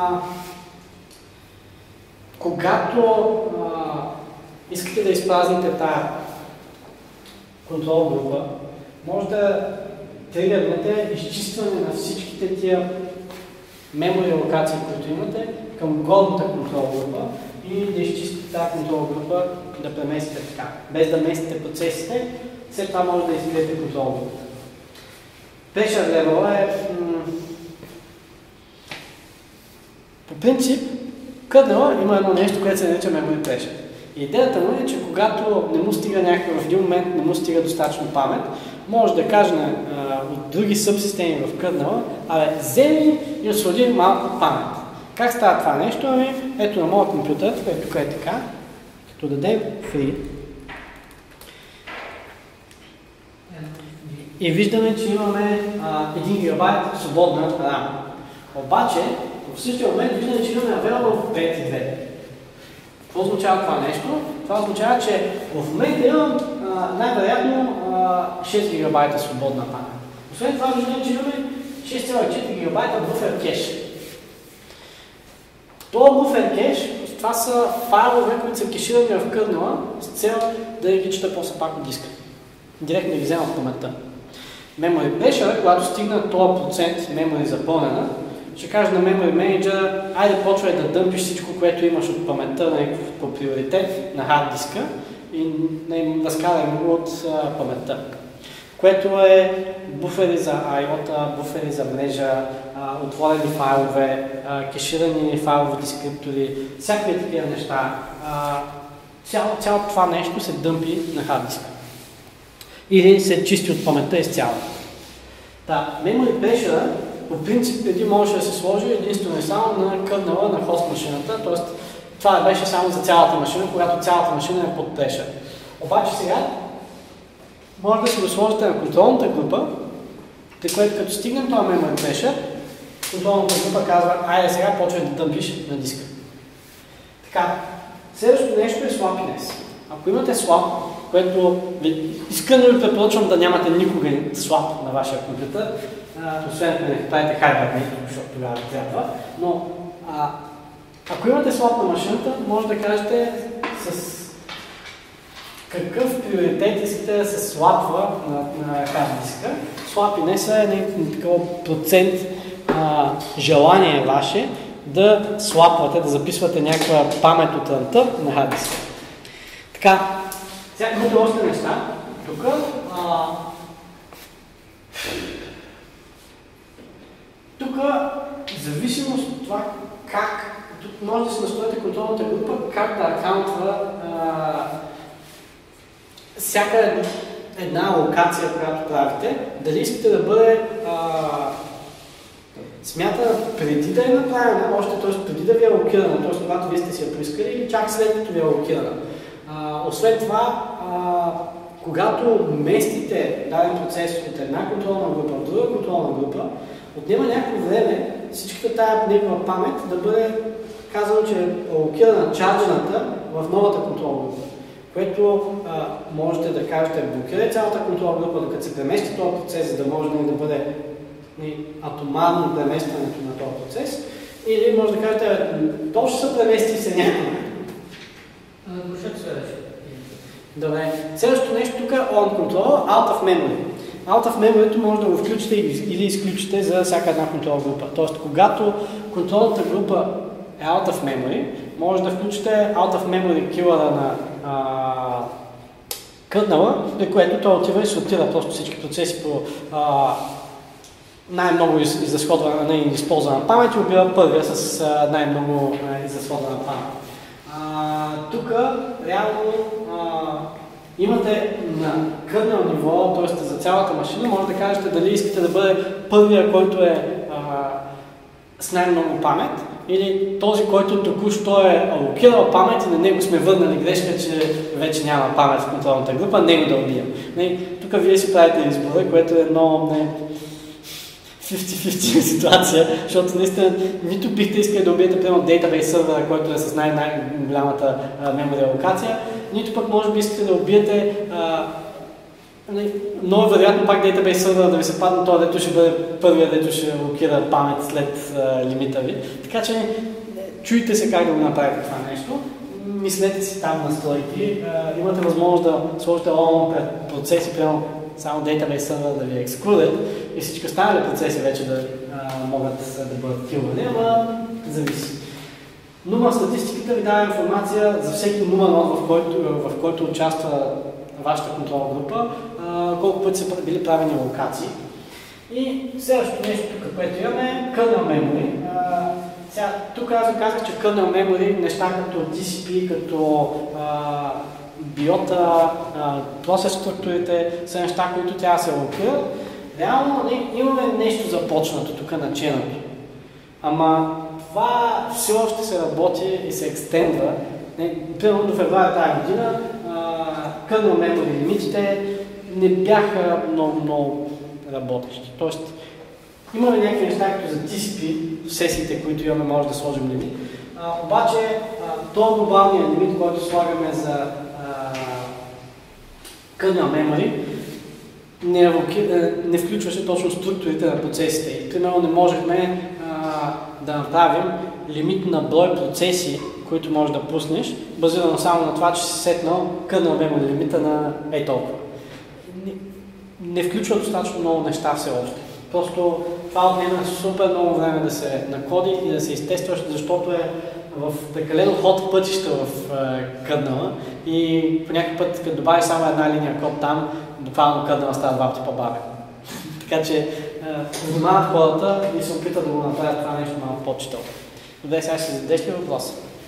когато искате да изпразните тази контрол група, може да тригърнете изчистване на всичките тия memory локации, които имате, към годната контрол група и да изчистите тази контрол група да преместите така. Без да местите процесите, след това може да изградите контрол групата. Pressure level е... По принцип, кърнела има едно нещо, което се нарича memory pressure. Идеята му е, че когато не му стига някакъв, в един момент не му стига достатъчно памет, може да каже от други събсистеми в кърнела, вземи и освободи малко памет. Как става това нещо? Ето на моят компютър, тук е така, като дадем free. И виждаме, че имаме 1 гигабайт свободна RAM. Обаче, в същия момент виждаме, че имаме available 5.2. Какво означава това нещо? Това означава, че в момента имам най-вероятно 6 гигабайта свободна памет. Освен това виждаме, че имаме 6,4 гигабайта буфер кеш. Това буфер кеш, това са файлове, които са кеширани в кърнела с цел да ги чета после пак от диска. Директно ги взема от паметта. Memory pressure, когато стигна този процент memory запълнена, ще кажа на Memory Manager, айде почвай да дъмпиш всичко, което имаш от паметта по приоритет на хард диска и разкарай го от паметта. Което е буфери за IOTA, буфери за мрежа, отворени файлове, кеширани файлови дескриптори, всякакви такива неща. Цялото това нещо се дъмпи на хард диска. Или се чисти от паметта изцяло. Memory pressure по принцип преди можеше да се сложи единствено и само на кърнела на хост машината, т.е. това беше само за цялата машина, когато цялата машина е под pressure. Обаче сега може да си го сложите на контролната група, тъй което като стигнем това memory pressure, контролната група казва, айде сега почвай да дъмпиш на диска. Така, следващото нещо е swapiness. Ако имате swap, което искрено ви препоръчвам да нямате никога swap на вашия компютър, освен ако не правите Hibernate, защото тогава трябва, но ако имате swap на машината, може да кажете с какъв приоритет искате да се слапва на хард диска. Swapiness е такова процент желание ваше да слапвате, да записвате някаква памет от ранта на хард диска. Така, сега имате още неща. Тук, в зависимост от това как, тук може да се настроите контролната група, как да акаунтва всяка една локация, която правите, дали искате да бъде смята преди да е направена, още т.е. преди да ви е локирана, т.е. когато вие сте си я поискали или чак след като ви е локирана. Освен това, когато местите даден процес от една контролна група в друга контролна група, отнема някакво време всичката тая негова памет да бъде казано, че е локирана чарджената в новата контролна група. Което можете да кажете, блокирайте цялата контролна група, докато се премести този процес, за да може да бъде атомарно преместването на този процес. Или може да кажете, то ще се премести се някакво. Добре. Следващото нещо тук е on control, out of memory. Out of memory може да го включите или изключите за всяка една контролна група. Тоест, когато контролната група е out of memory, може да включите out of memory killer на кърнала, при което той отива и сортира просто всички процеси по най-много изразходвана памет и убива първия с най-много изразходвана памет. Тук реално имате на кърнел ниво, т.е. за цялата машина, може да кажете дали искате да бъде първия, който е с най-много памет, или този, който току-що е алокирал памет и на него сме върнали грешка, че вече няма памет в контролната група, него да убием. Тук вие си правите избора, което е много 50-50 ситуация, защото наистина нито бихте искали да убиете примерно дейтабейс сървъра, който е с най-голямата memory алокация, нито пък може би искате да убиете много вероятно пак дейтабейс сървъра да ви се падне това, дето ще бъде първият, дето ще блокира памет след лимита ви. Така че чуйте се как да го направите това нещо, мислете си там настройки, имате възможност да сложите on процеси, примерно само дейтабейс сървъра да ви ексклудят и всички останали процеси вече да могат да бъдат килвани, ама зависи. Нума статистиката ви дава информация за всеки нума нод, в който участва вашата контролна група, колко пъти са били правени локации. И следващото нещо тук, което имаме е kernel memory. Тук аз ви казах, че kernel memory, неща като TCP, като биота, процес структурите са неща, които трябва да се локират. Реално имаме нещо започнато тук начинато. Ама това все още се работи и се екстендва. Примерно до февруари тази година kernel memory лимитите не бяха много работещи. Тоест, имаме някакви неща, като за TCP, сесиите, които имаме, може да сложим лимит. Обаче, този глобалният лимит, който слагаме за kernel memory, не включваше точно структурите на процесите. И, примерно, не можехме да направим лимит на брой процеси, които можеш да пуснеш, базирано само на това, че си сетнал kernel memory лимита на толкова. Не включва достатъчно много неща все още. Просто това отнема супер много време да се накоди и да се изтества, защото е в прекалено ход пътища в кърнела и по някакъв път, като добавиш само една линия код там, буквално кърнела става два пъти по-бавен. Така че внимават хората и се опитат да го направят това нещо малко по-чително. Добре, сега ще зададеш ли въпроса?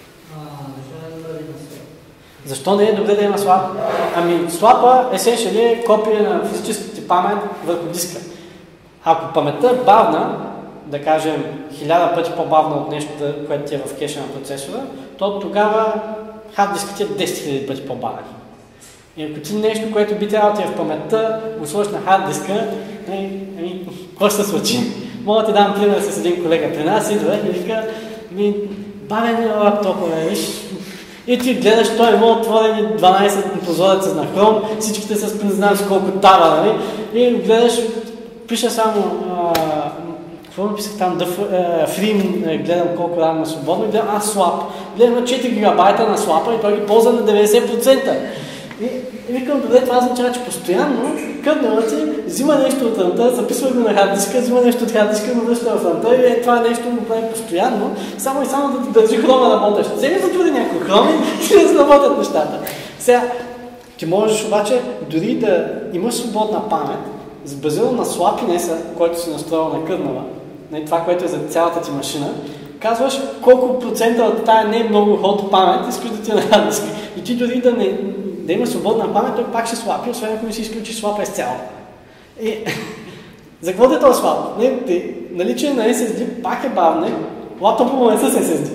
Защо не е добре да има слап? Ами, слапа essentially е копия на физическата памет върху диска. Ако паметта е бавна, да кажем 1000 пъти по-бавна от нещо, което ти е в кеша на процесора, то тогава хард дискът ти е 10 000 пъти по-бавен. И ако ти нещо, което би трябвало да ти е в паметта, го сложиш на хард диска, какво ще се случи? Мога да ти дам пример с един колега. При нас идва и вика, бавен лаптопа, виж. И ти гледаш, той има отворени 12 прозореца на Chrome, всичките с признаваш колко тава, нали? И гледаш, пиша само, какво написах там, free, гледам колко рано е свободно и гледам, swap. Гледам на 4 гигабайта на swap и той ги ползва на 90%. И викам, добре, това означава, че постоянно кърнелът си взима нещо от ръмта, записва го на хардиска, взима нещо от хардиска, но връща в ръмта и това нещо го прави постоянно, само и само да ти държи хрома работещ. Все ли затвори някой хром и да заработят нещата. Сега, ти можеш обаче дори да имаш свободна памет, базирано на слапинеса, който си настроил на кърнела, това, което е за цялата ти машина, казваш колко процента от тая не е много ход памет, искаш да ти е на хардиска. И ти дори да има свободна памет, той пак ще слапи, освен ако не си изключи слапа изцяло. И за какво е този слап? Наличие на SSD пак е бавне, лаптопа му е с SSD.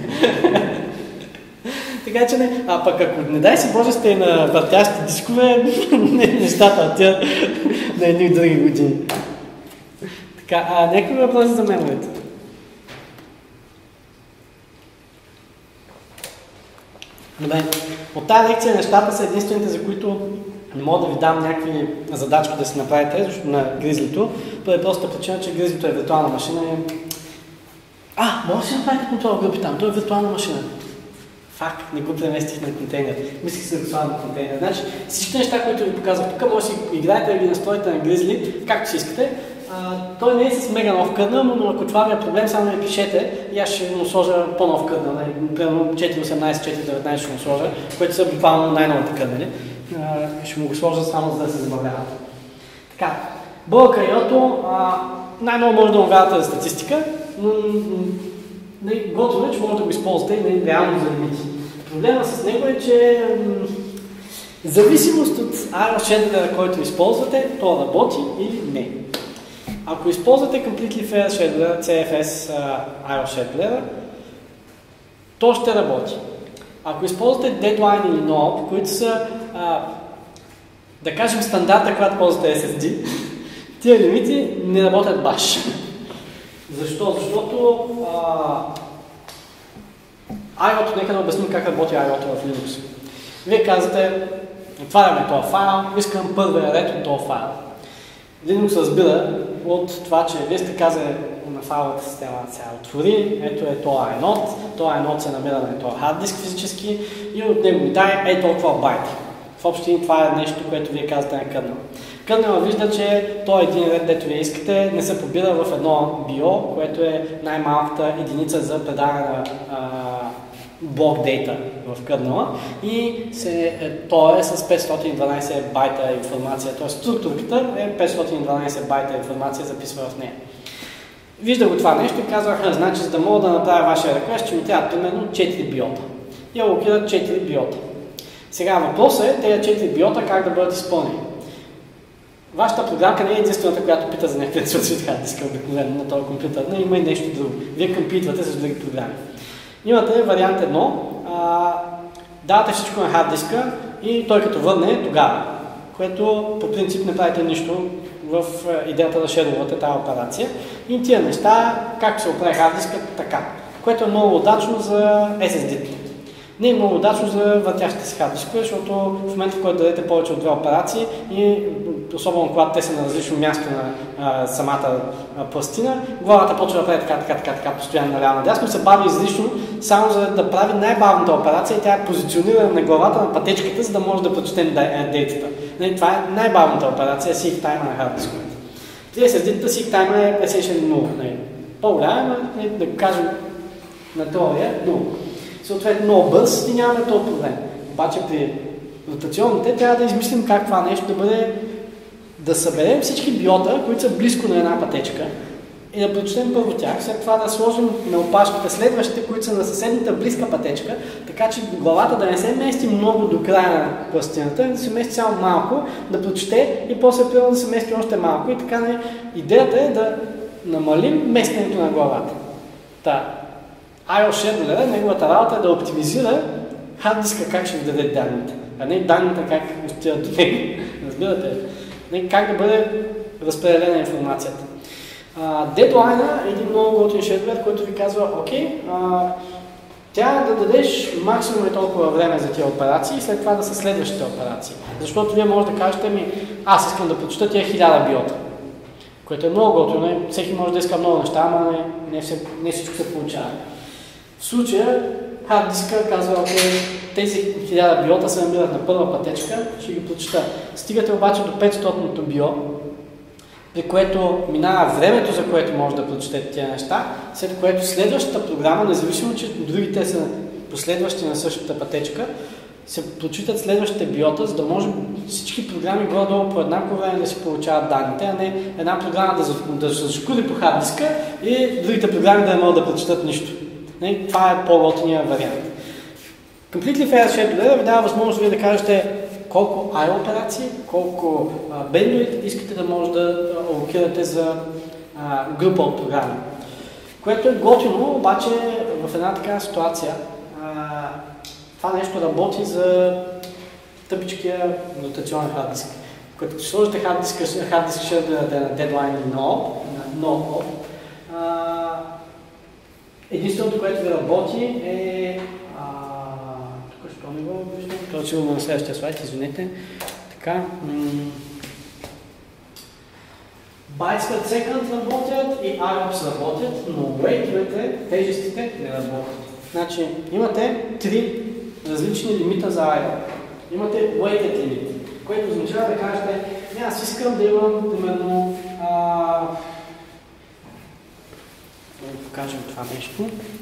Така че не, пък ако не дай си Боже сте на въртящи дискове, нещата отиват на едни и други години. Така, някакви въпроси за меморите? Добре, от тази лекция нещата са единствените, за които не мога да ви дам някакви задачки да си направите, защото на Grizzly-то, поради простата причина, че Grizzly-то е виртуална машина и... може да си направите контрол групи там, то е виртуална машина. Факт, не го преместих на контейнер. Мислих си за виртуален контейнер. Значи, всички неща, които ви показах тук, може да си играете да ги настроите на Grizzly, както си искате. Той не е с мега нов кърнел, но ако това ви е проблем, само ми пишете и аз ще му сложа по-нов кърнел. Примерно 4.18, 4.19 ще му сложа, които са буквално най-новите кърнели. Ще му го сложа само за да се забавляват. Така, Bulk.io-то най-много може да му вярвате за статистика, но готово е, че може да го използвате и реално за лимити. Проблема с него е, че зависимост от IO Shader, който използвате, то работи или не. Ако използвате Completely Fair Shader, CFS IO Shader, то ще работи. Ако използвате Deadline или NoOp, които са, да кажем, стандарта, когато ползвате SSD, тия лимити не работят баш. Защо? Защото IO-то, нека да обясним как работи IO-то в Linux. Вие казвате, отваряме този файл, искам първия ред от този файл. Linux разбира от това, че вие сте казали на файловата система сега отвори, ето е този inode, този inode се намира на този hard диск физически и от него ми дай толкова байти. В общи това е нещо, което вие казвате на кърнел. Кърнел вижда, че този един ред, дето вие искате, не се побира в едно BIO, което е най-малката единица за предаване на блок дейта в кърнела и то е с 512 байта информация, т.е. структурката е 512 байта информация записва в нея. Вижда го това нещо и казва, значи за да мога да направя вашия реквест, ще ми трябва примерно 4 биота. И алокират 4 биота. Сега въпросът е тези 4 биота как да бъдат изпълнени. Вашата програмка не е единствената, която пита за някакви ресурси от хард диска обикновено на този компютър, но има и нещо друго. Вие компютвате с други програми. Имате вариант 1, давате всичко на хард диска и той като върне тогава, което по принцип не правите нищо в идеята да шедовате тази операция. И тия неща, как се оправи хард диска, така, което е много удачно за SSD-то. Не е много удачно за въртящите си хард дискове, защото в момента, в който дадете повече от 2 операции и особено когато те са на различно място на самата пластина, главата почва да прави така, постоянно наляво-надясно, се бави излишно, само за да прави най-бавната операция и тя е позиционирана на главата на пътечката, за да може да прочетем дейтата. Това е най-бавната операция, seek time на хард дисковете. При SSD-та seek time е essentially 0. По-голяма, да го кажем на теория, 0. Съответно много бърз и нямаме този проблем. Обаче при ротационните трябва да измислим как това нещо да бъде, да съберем всички биота, които са близко на една пътечка и да прочетем първо тях, след това да сложим на опашките следващите, които са на съседната близка пътечка, така че главата да не се мести много до края на пластината, да се мести само малко, да прочете и после да се мести още малко и така. Идеята е да намалим местенето на главата. IO Shader, неговата работа е да оптимизира хард диска как ще ви даде данните, а не данните как отиват до него. Разбирате ли? Как да бъде разпределена информацията. Дедлайна е един много готин шедлер, който ви казва, окей, трябва да дадеш максимум и толкова време за тия операции и след това да са следващите операции. Защото вие може да кажете аз искам да прочета тия 1000 биота, което е много готино. Всеки може да иска много неща, ама не всичко се получава. В случая хард диска казва, окей, тези 1000 биота се намират на първа пътечка, ще ги прочета. Стигате обаче до 500-то био, при което минава времето, за което може да прочетете тези неща, след което следващата програма, независимо, че другите са последващи на същата пътечка, се прочитат следващите биота, за да може всички програми горе-долу по еднакво време да си получават данните, а не една програма да се зашкури по хард диска и другите програми да не могат да прочитат нищо. Това е по-готиният вариант. Completely Fair Scheduler ви дава възможност вие да кажете колко I/O операции, колко bandwidth искате да може да алокирате за група от програми. Което е готино, обаче в една такава ситуация това нещо работи за тъпичкия ротационен хард диск. Като ще сложите хард диск ще да е на deadline или на no-off. Единственото, което ви работи е тук що не го виждам, това сигурно на следващия слайд, извинете. Така. Bytes per second работят и IOPS работят, но weight-овете, тежестите не работят. Значи имате 3 различни лимита за I/O. Имате weighted limit, което означава да кажете, аз искам да имам примерно да покажем това нещо.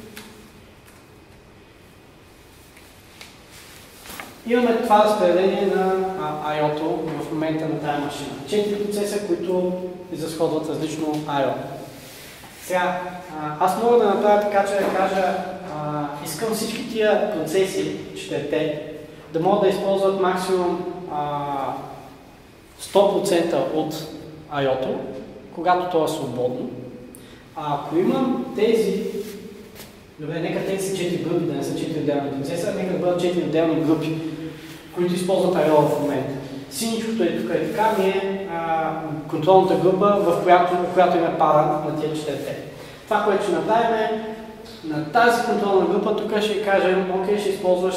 Имаме това разпределение на I/O-то в момента на тази машина. 4 процеса, които изразходват различно I/O. Сега, аз мога да направя така, че да кажа, искам всички тия процеси, 4-те, да могат да използват максимум 100% от I/O-то, когато то е свободно. Ако имам тези, добре, нека тези 4 групи да не са 4 отделни процеса, нека да бъдат 4 отделни групи, които използват I/O в момента. Синичкото е тук е така, ми е контролната група, в която има пара на тия 4-те. Това, което ще направим е, на тази контролна група, тук ще кажем, окей, ще използваш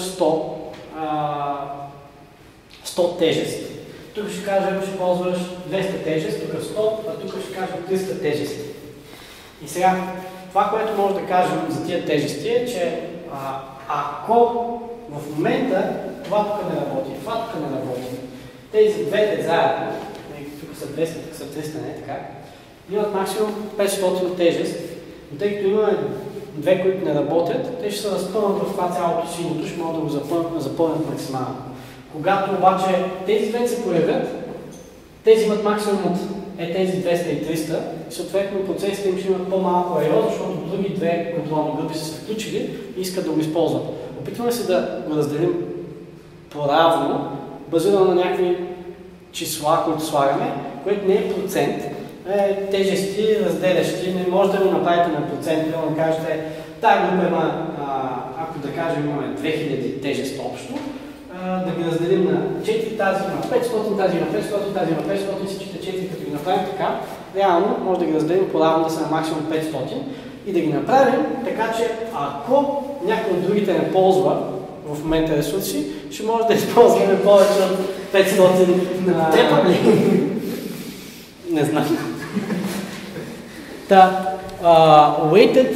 100 тежести. Тук ще кажем, ще ползваш 200 тежести, тук 100, а тук ще кажем 300 тежести. И сега, това, което може да кажем за тия тежести е, че ако в момента това тук не работи, това тук не работи, тези двете заедно, тук са 200, тук са 300, не така, имат максимум 500 тежест, но тъй като имаме две, които не работят, те ще се разпълнат в това цялото синьото, ще могат да го запълнят максимално. Когато обаче тези две се появят, тези имат максимум от тези 200 и 300, и съответно процесите им ще имат по-малко I/O, защото други две контролни групи са се включили и искат да го използват. Опитваме се да го разделим по-равно, базирано на някакви числа, които слагаме, което не е процент, тежести, разделящи, не може да го направите на процент, да кажете, тази група има, ако да кажем имаме 2000 тежест общо, да ги разделим на 4, тази има 500, тази има 500, тази има 500, всичките 4, като ги направим така, реално може да ги разделим по-равно да са на максимум 500 и да ги направим така, че ако някой от другите не ползва в момента ресурси, ще може да използваме повече от 500 тепа ли? Не знам. Weighted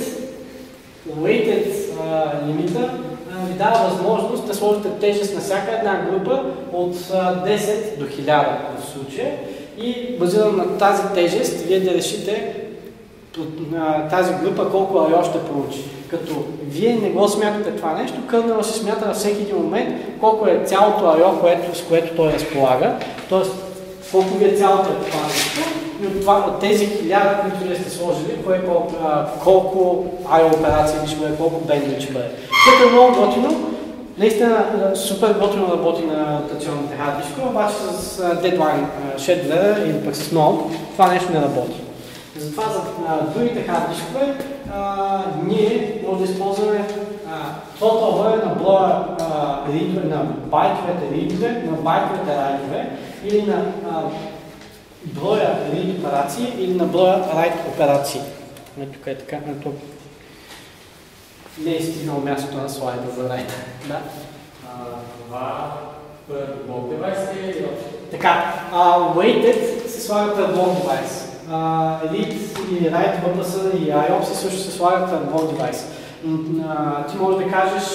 лимита ви дава възможност да сложите тежест на всяка една група от 10 до 1000 в случая и базирано на тази тежест вие да решите тази група колко I/O ще получи. Като вие не го смятате това нещо, кърнела се смята на всеки един момент колко е цялото I/O, с което той разполага, т.е. колко ви е цялото това нещо и от тези 1000, които вие сте сложили, колко I/O операции ще бъде, колко bandwidth ще бъде. Това е много готино, наистина супер готино работи на ротационните хард дискове, обаче с deadline scheduler или пък с node това нещо не работи. Затова за другите хард дискове ние може да използваме total на броя ридове, на байтовете ридове, на байтовете райтове или на броя read операции или на броя write операции. Тук е така, тук не е стигнал мястото на слайда за write. Да. Това per block device или общо? Така, weighted се слага пред block device. Read и write въпроса и IOPS също се слагат пред block device. Ти можеш да кажеш,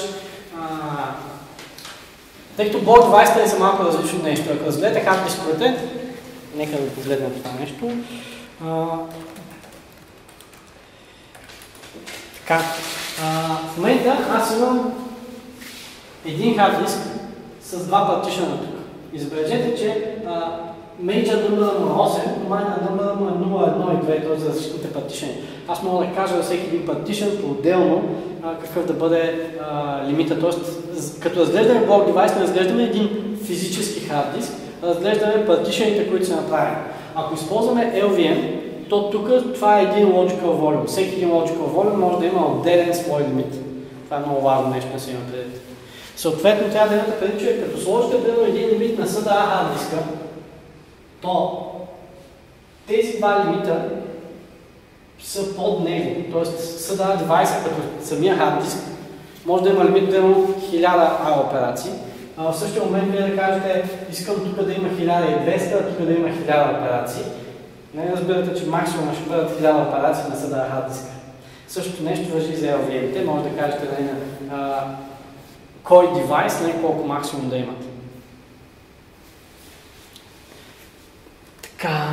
тъй като block device са малко различно нещо. Ако разгледате хард дисковете, нека да погледнем това нещо. Така, в момента аз имам един хард диск с два партишена тук. И забележете, че major number му е 8, но minor number му е 0, 1 и 2, т.е. за всичките партишени. Аз мога да кажа за всеки един партишен по-отделно какъв да бъде лимита. Тоест, като разглеждаме block device, не разглеждаме един физически хард диск, разглеждаме партишените, които са направени. Ако използваме LVM, то тук това е един logical volume. Всеки един logical volume може да има отделен свой лимит. Това е много важно нещо да се има предвид. Съответно, трябва да имате предвид, че като сложите примерно един лимит на SDA хард диска, то тези два лимита са под него. Тоест SDA девайса като самия хард диск може да има лимит примерно 1000 A операции. В същия момент вие да кажете, искам тук да има 1200, а тук да има 1000 операции. Не разбирате, че максимум ще бъдат 1000 операции на SDA хард диска. Същото нещо важи за LVM-те. Може да кажете кой девайс, колко максимум да имат. Така.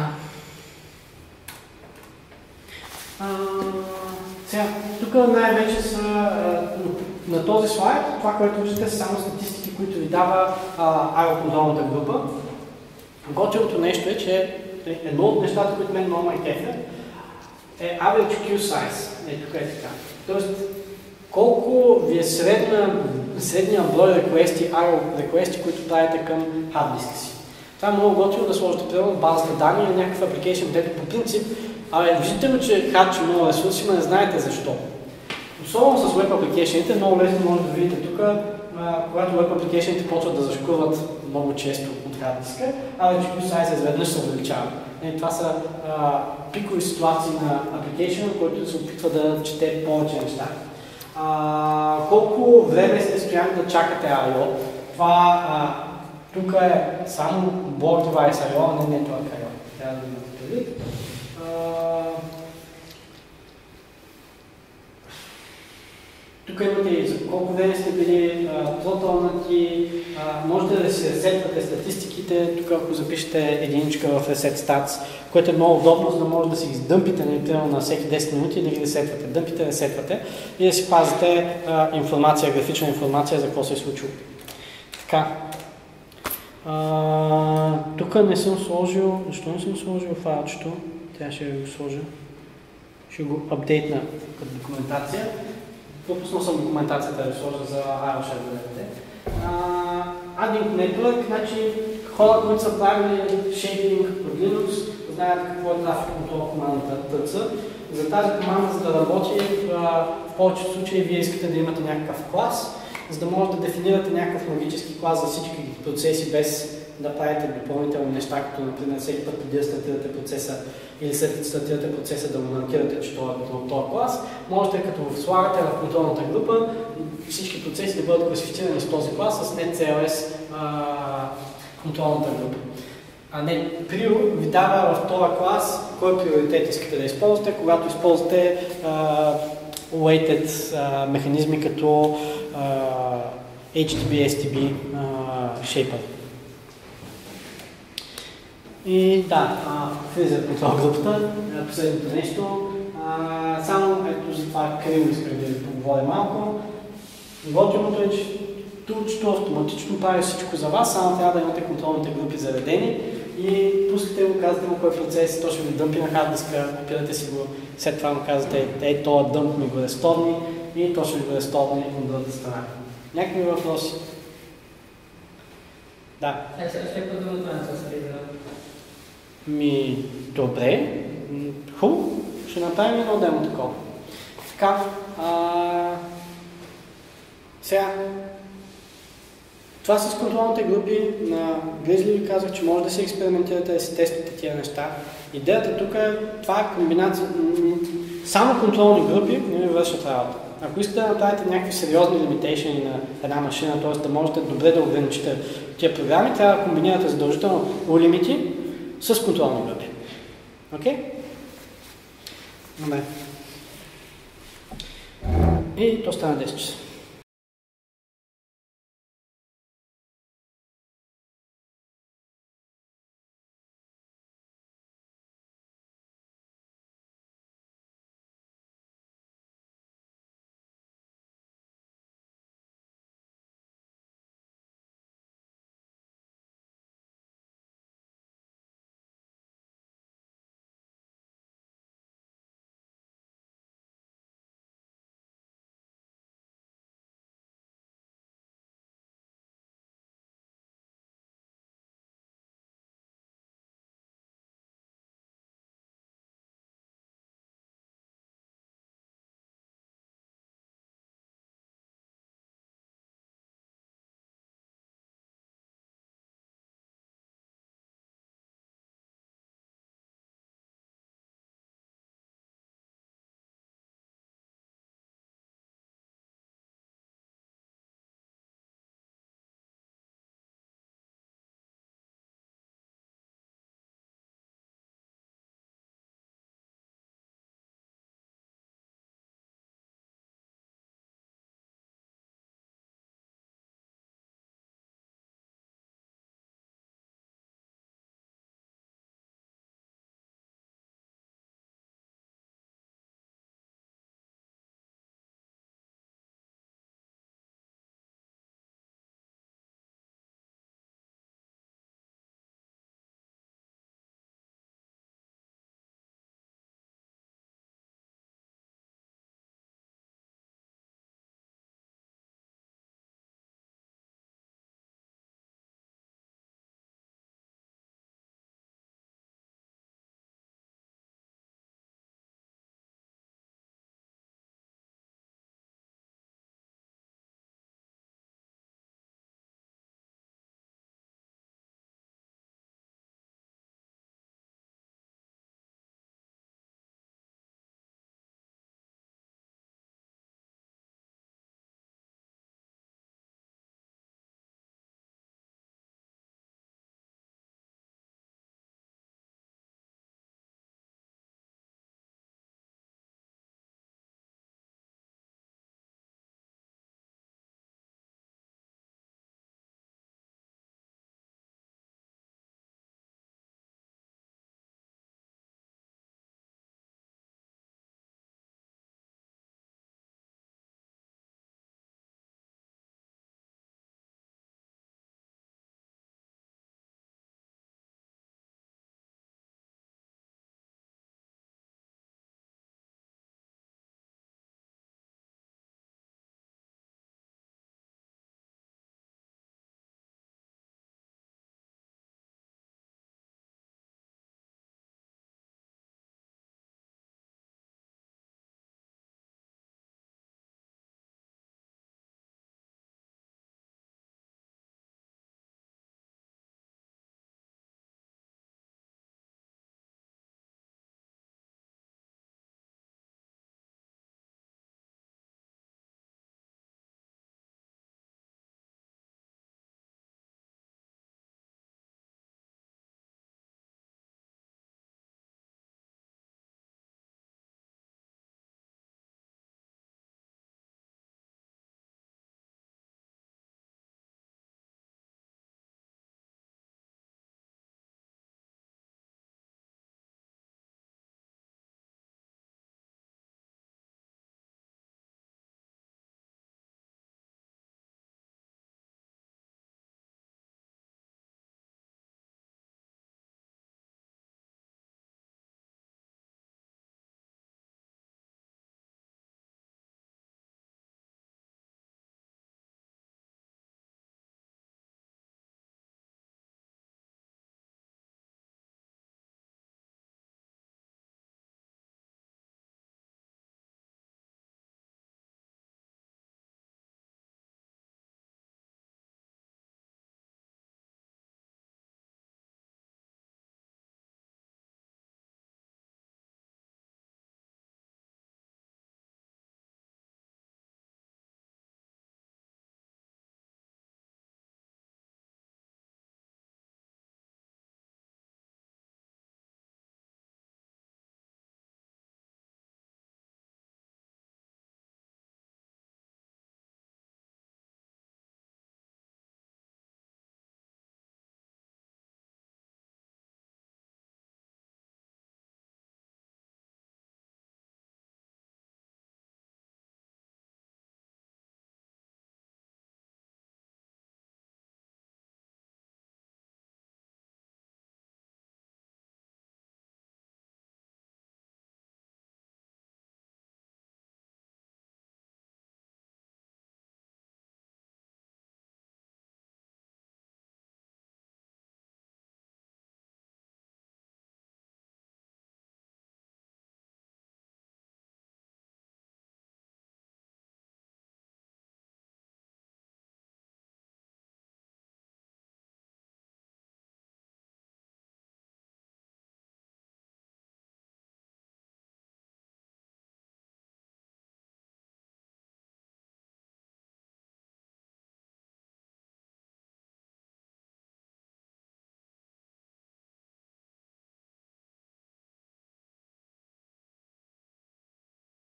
Сега, тук най-вече са на този слайд, това, което виждате, са само статистики, които ви дава IO-контролната група. Готиното нещо е, че едно от нещата, които мен много ме кефе, е average queue size. Тук е така. Тоест, колко ви е средния брой реквести, IO реквести, които правите към хард диска си. Това е много готино да сложите примерно в базата данни или някакъв application, където по принцип виждате ли, че харчи много ресурси, но не знаете защо. Особено с Web application-ите, много лесно може да видите тук, когато Web application-ите почват да зашкурват много често от хард диска, average queue size изведнъж се увеличава. Това са пикови ситуации на application, който се опитва да чете повече неща. Колко време сте стояли да чакате I/O? Това тук е само block device I/O, а не network I/O. Трябва да имате предвид. Тук имате и за колко време сте били протълнати, можете да си ресетвате статистиките, тук ако запишете единичка в Reset Stats, което е много удобно, за да може да си ги дъмпите на всеки 10 минути и да ги ресетвате. Дъмпите, ресетвате и да си пазите информация, графична информация за какво се е случило. Така. Тук не съм сложил, защо не съм сложил файлчето? Тя ще го сложа. Ще го апдейтна като документация. Пропуснал съм документацията да сложа за IO шейповете. Adding Network, значи хора, които са правили shaping от Linux, знаят какво е трафик контрол командата TC. За тази команда, за да работи, в повечето случаи вие искате да имате някакъв клас, за да може да дефинирате някакъв магически клас за всички процеси, без да правите допълнителни неща, като например всеки път преди да стартирате процеса или след като стартирате процеса да го маркирате, че това е от този клас. Можете като слагате в контролната група всички процеси да бъдат класифицирани с този клас с NetCLS контролната група. А NetPrio ви дава в този клас кой приоритет искате да използвате, когато използвате weighted механизми като HTTP, STB, Shaper. И да, влизат на това групата, последното нещо. Само ето за това Кирил иска да ви поговоря малко. Готиното е, че тулчето автоматично прави всичко за вас, само трябва да имате контролните групи заредени и пускате го, казвате му кой процес, то ще ви дъмпи на хард диска, копирате си го, след това му казвате, този дъмп ми го ресторни и то ще ви го ресторни от другата страна. Някакви въпроси? Да. Ще подумам това на това. Добре. Хубаво. Ще направим едно демо такова. Така. Сега. Това с контролните групи на Grizzly ви казах, че може да се експериментирате, да си тествате тия неща. Идеята тук е, това е комбинация, само контролни групи не ви вършат работа. Ако искате да направите някакви сериозни лимитейшени на една машина, т.е. да можете добре да ограничите тия програми, трябва да комбинирате задължително лимити с контролни групи. Окей? Добре. И то стана 10 часа.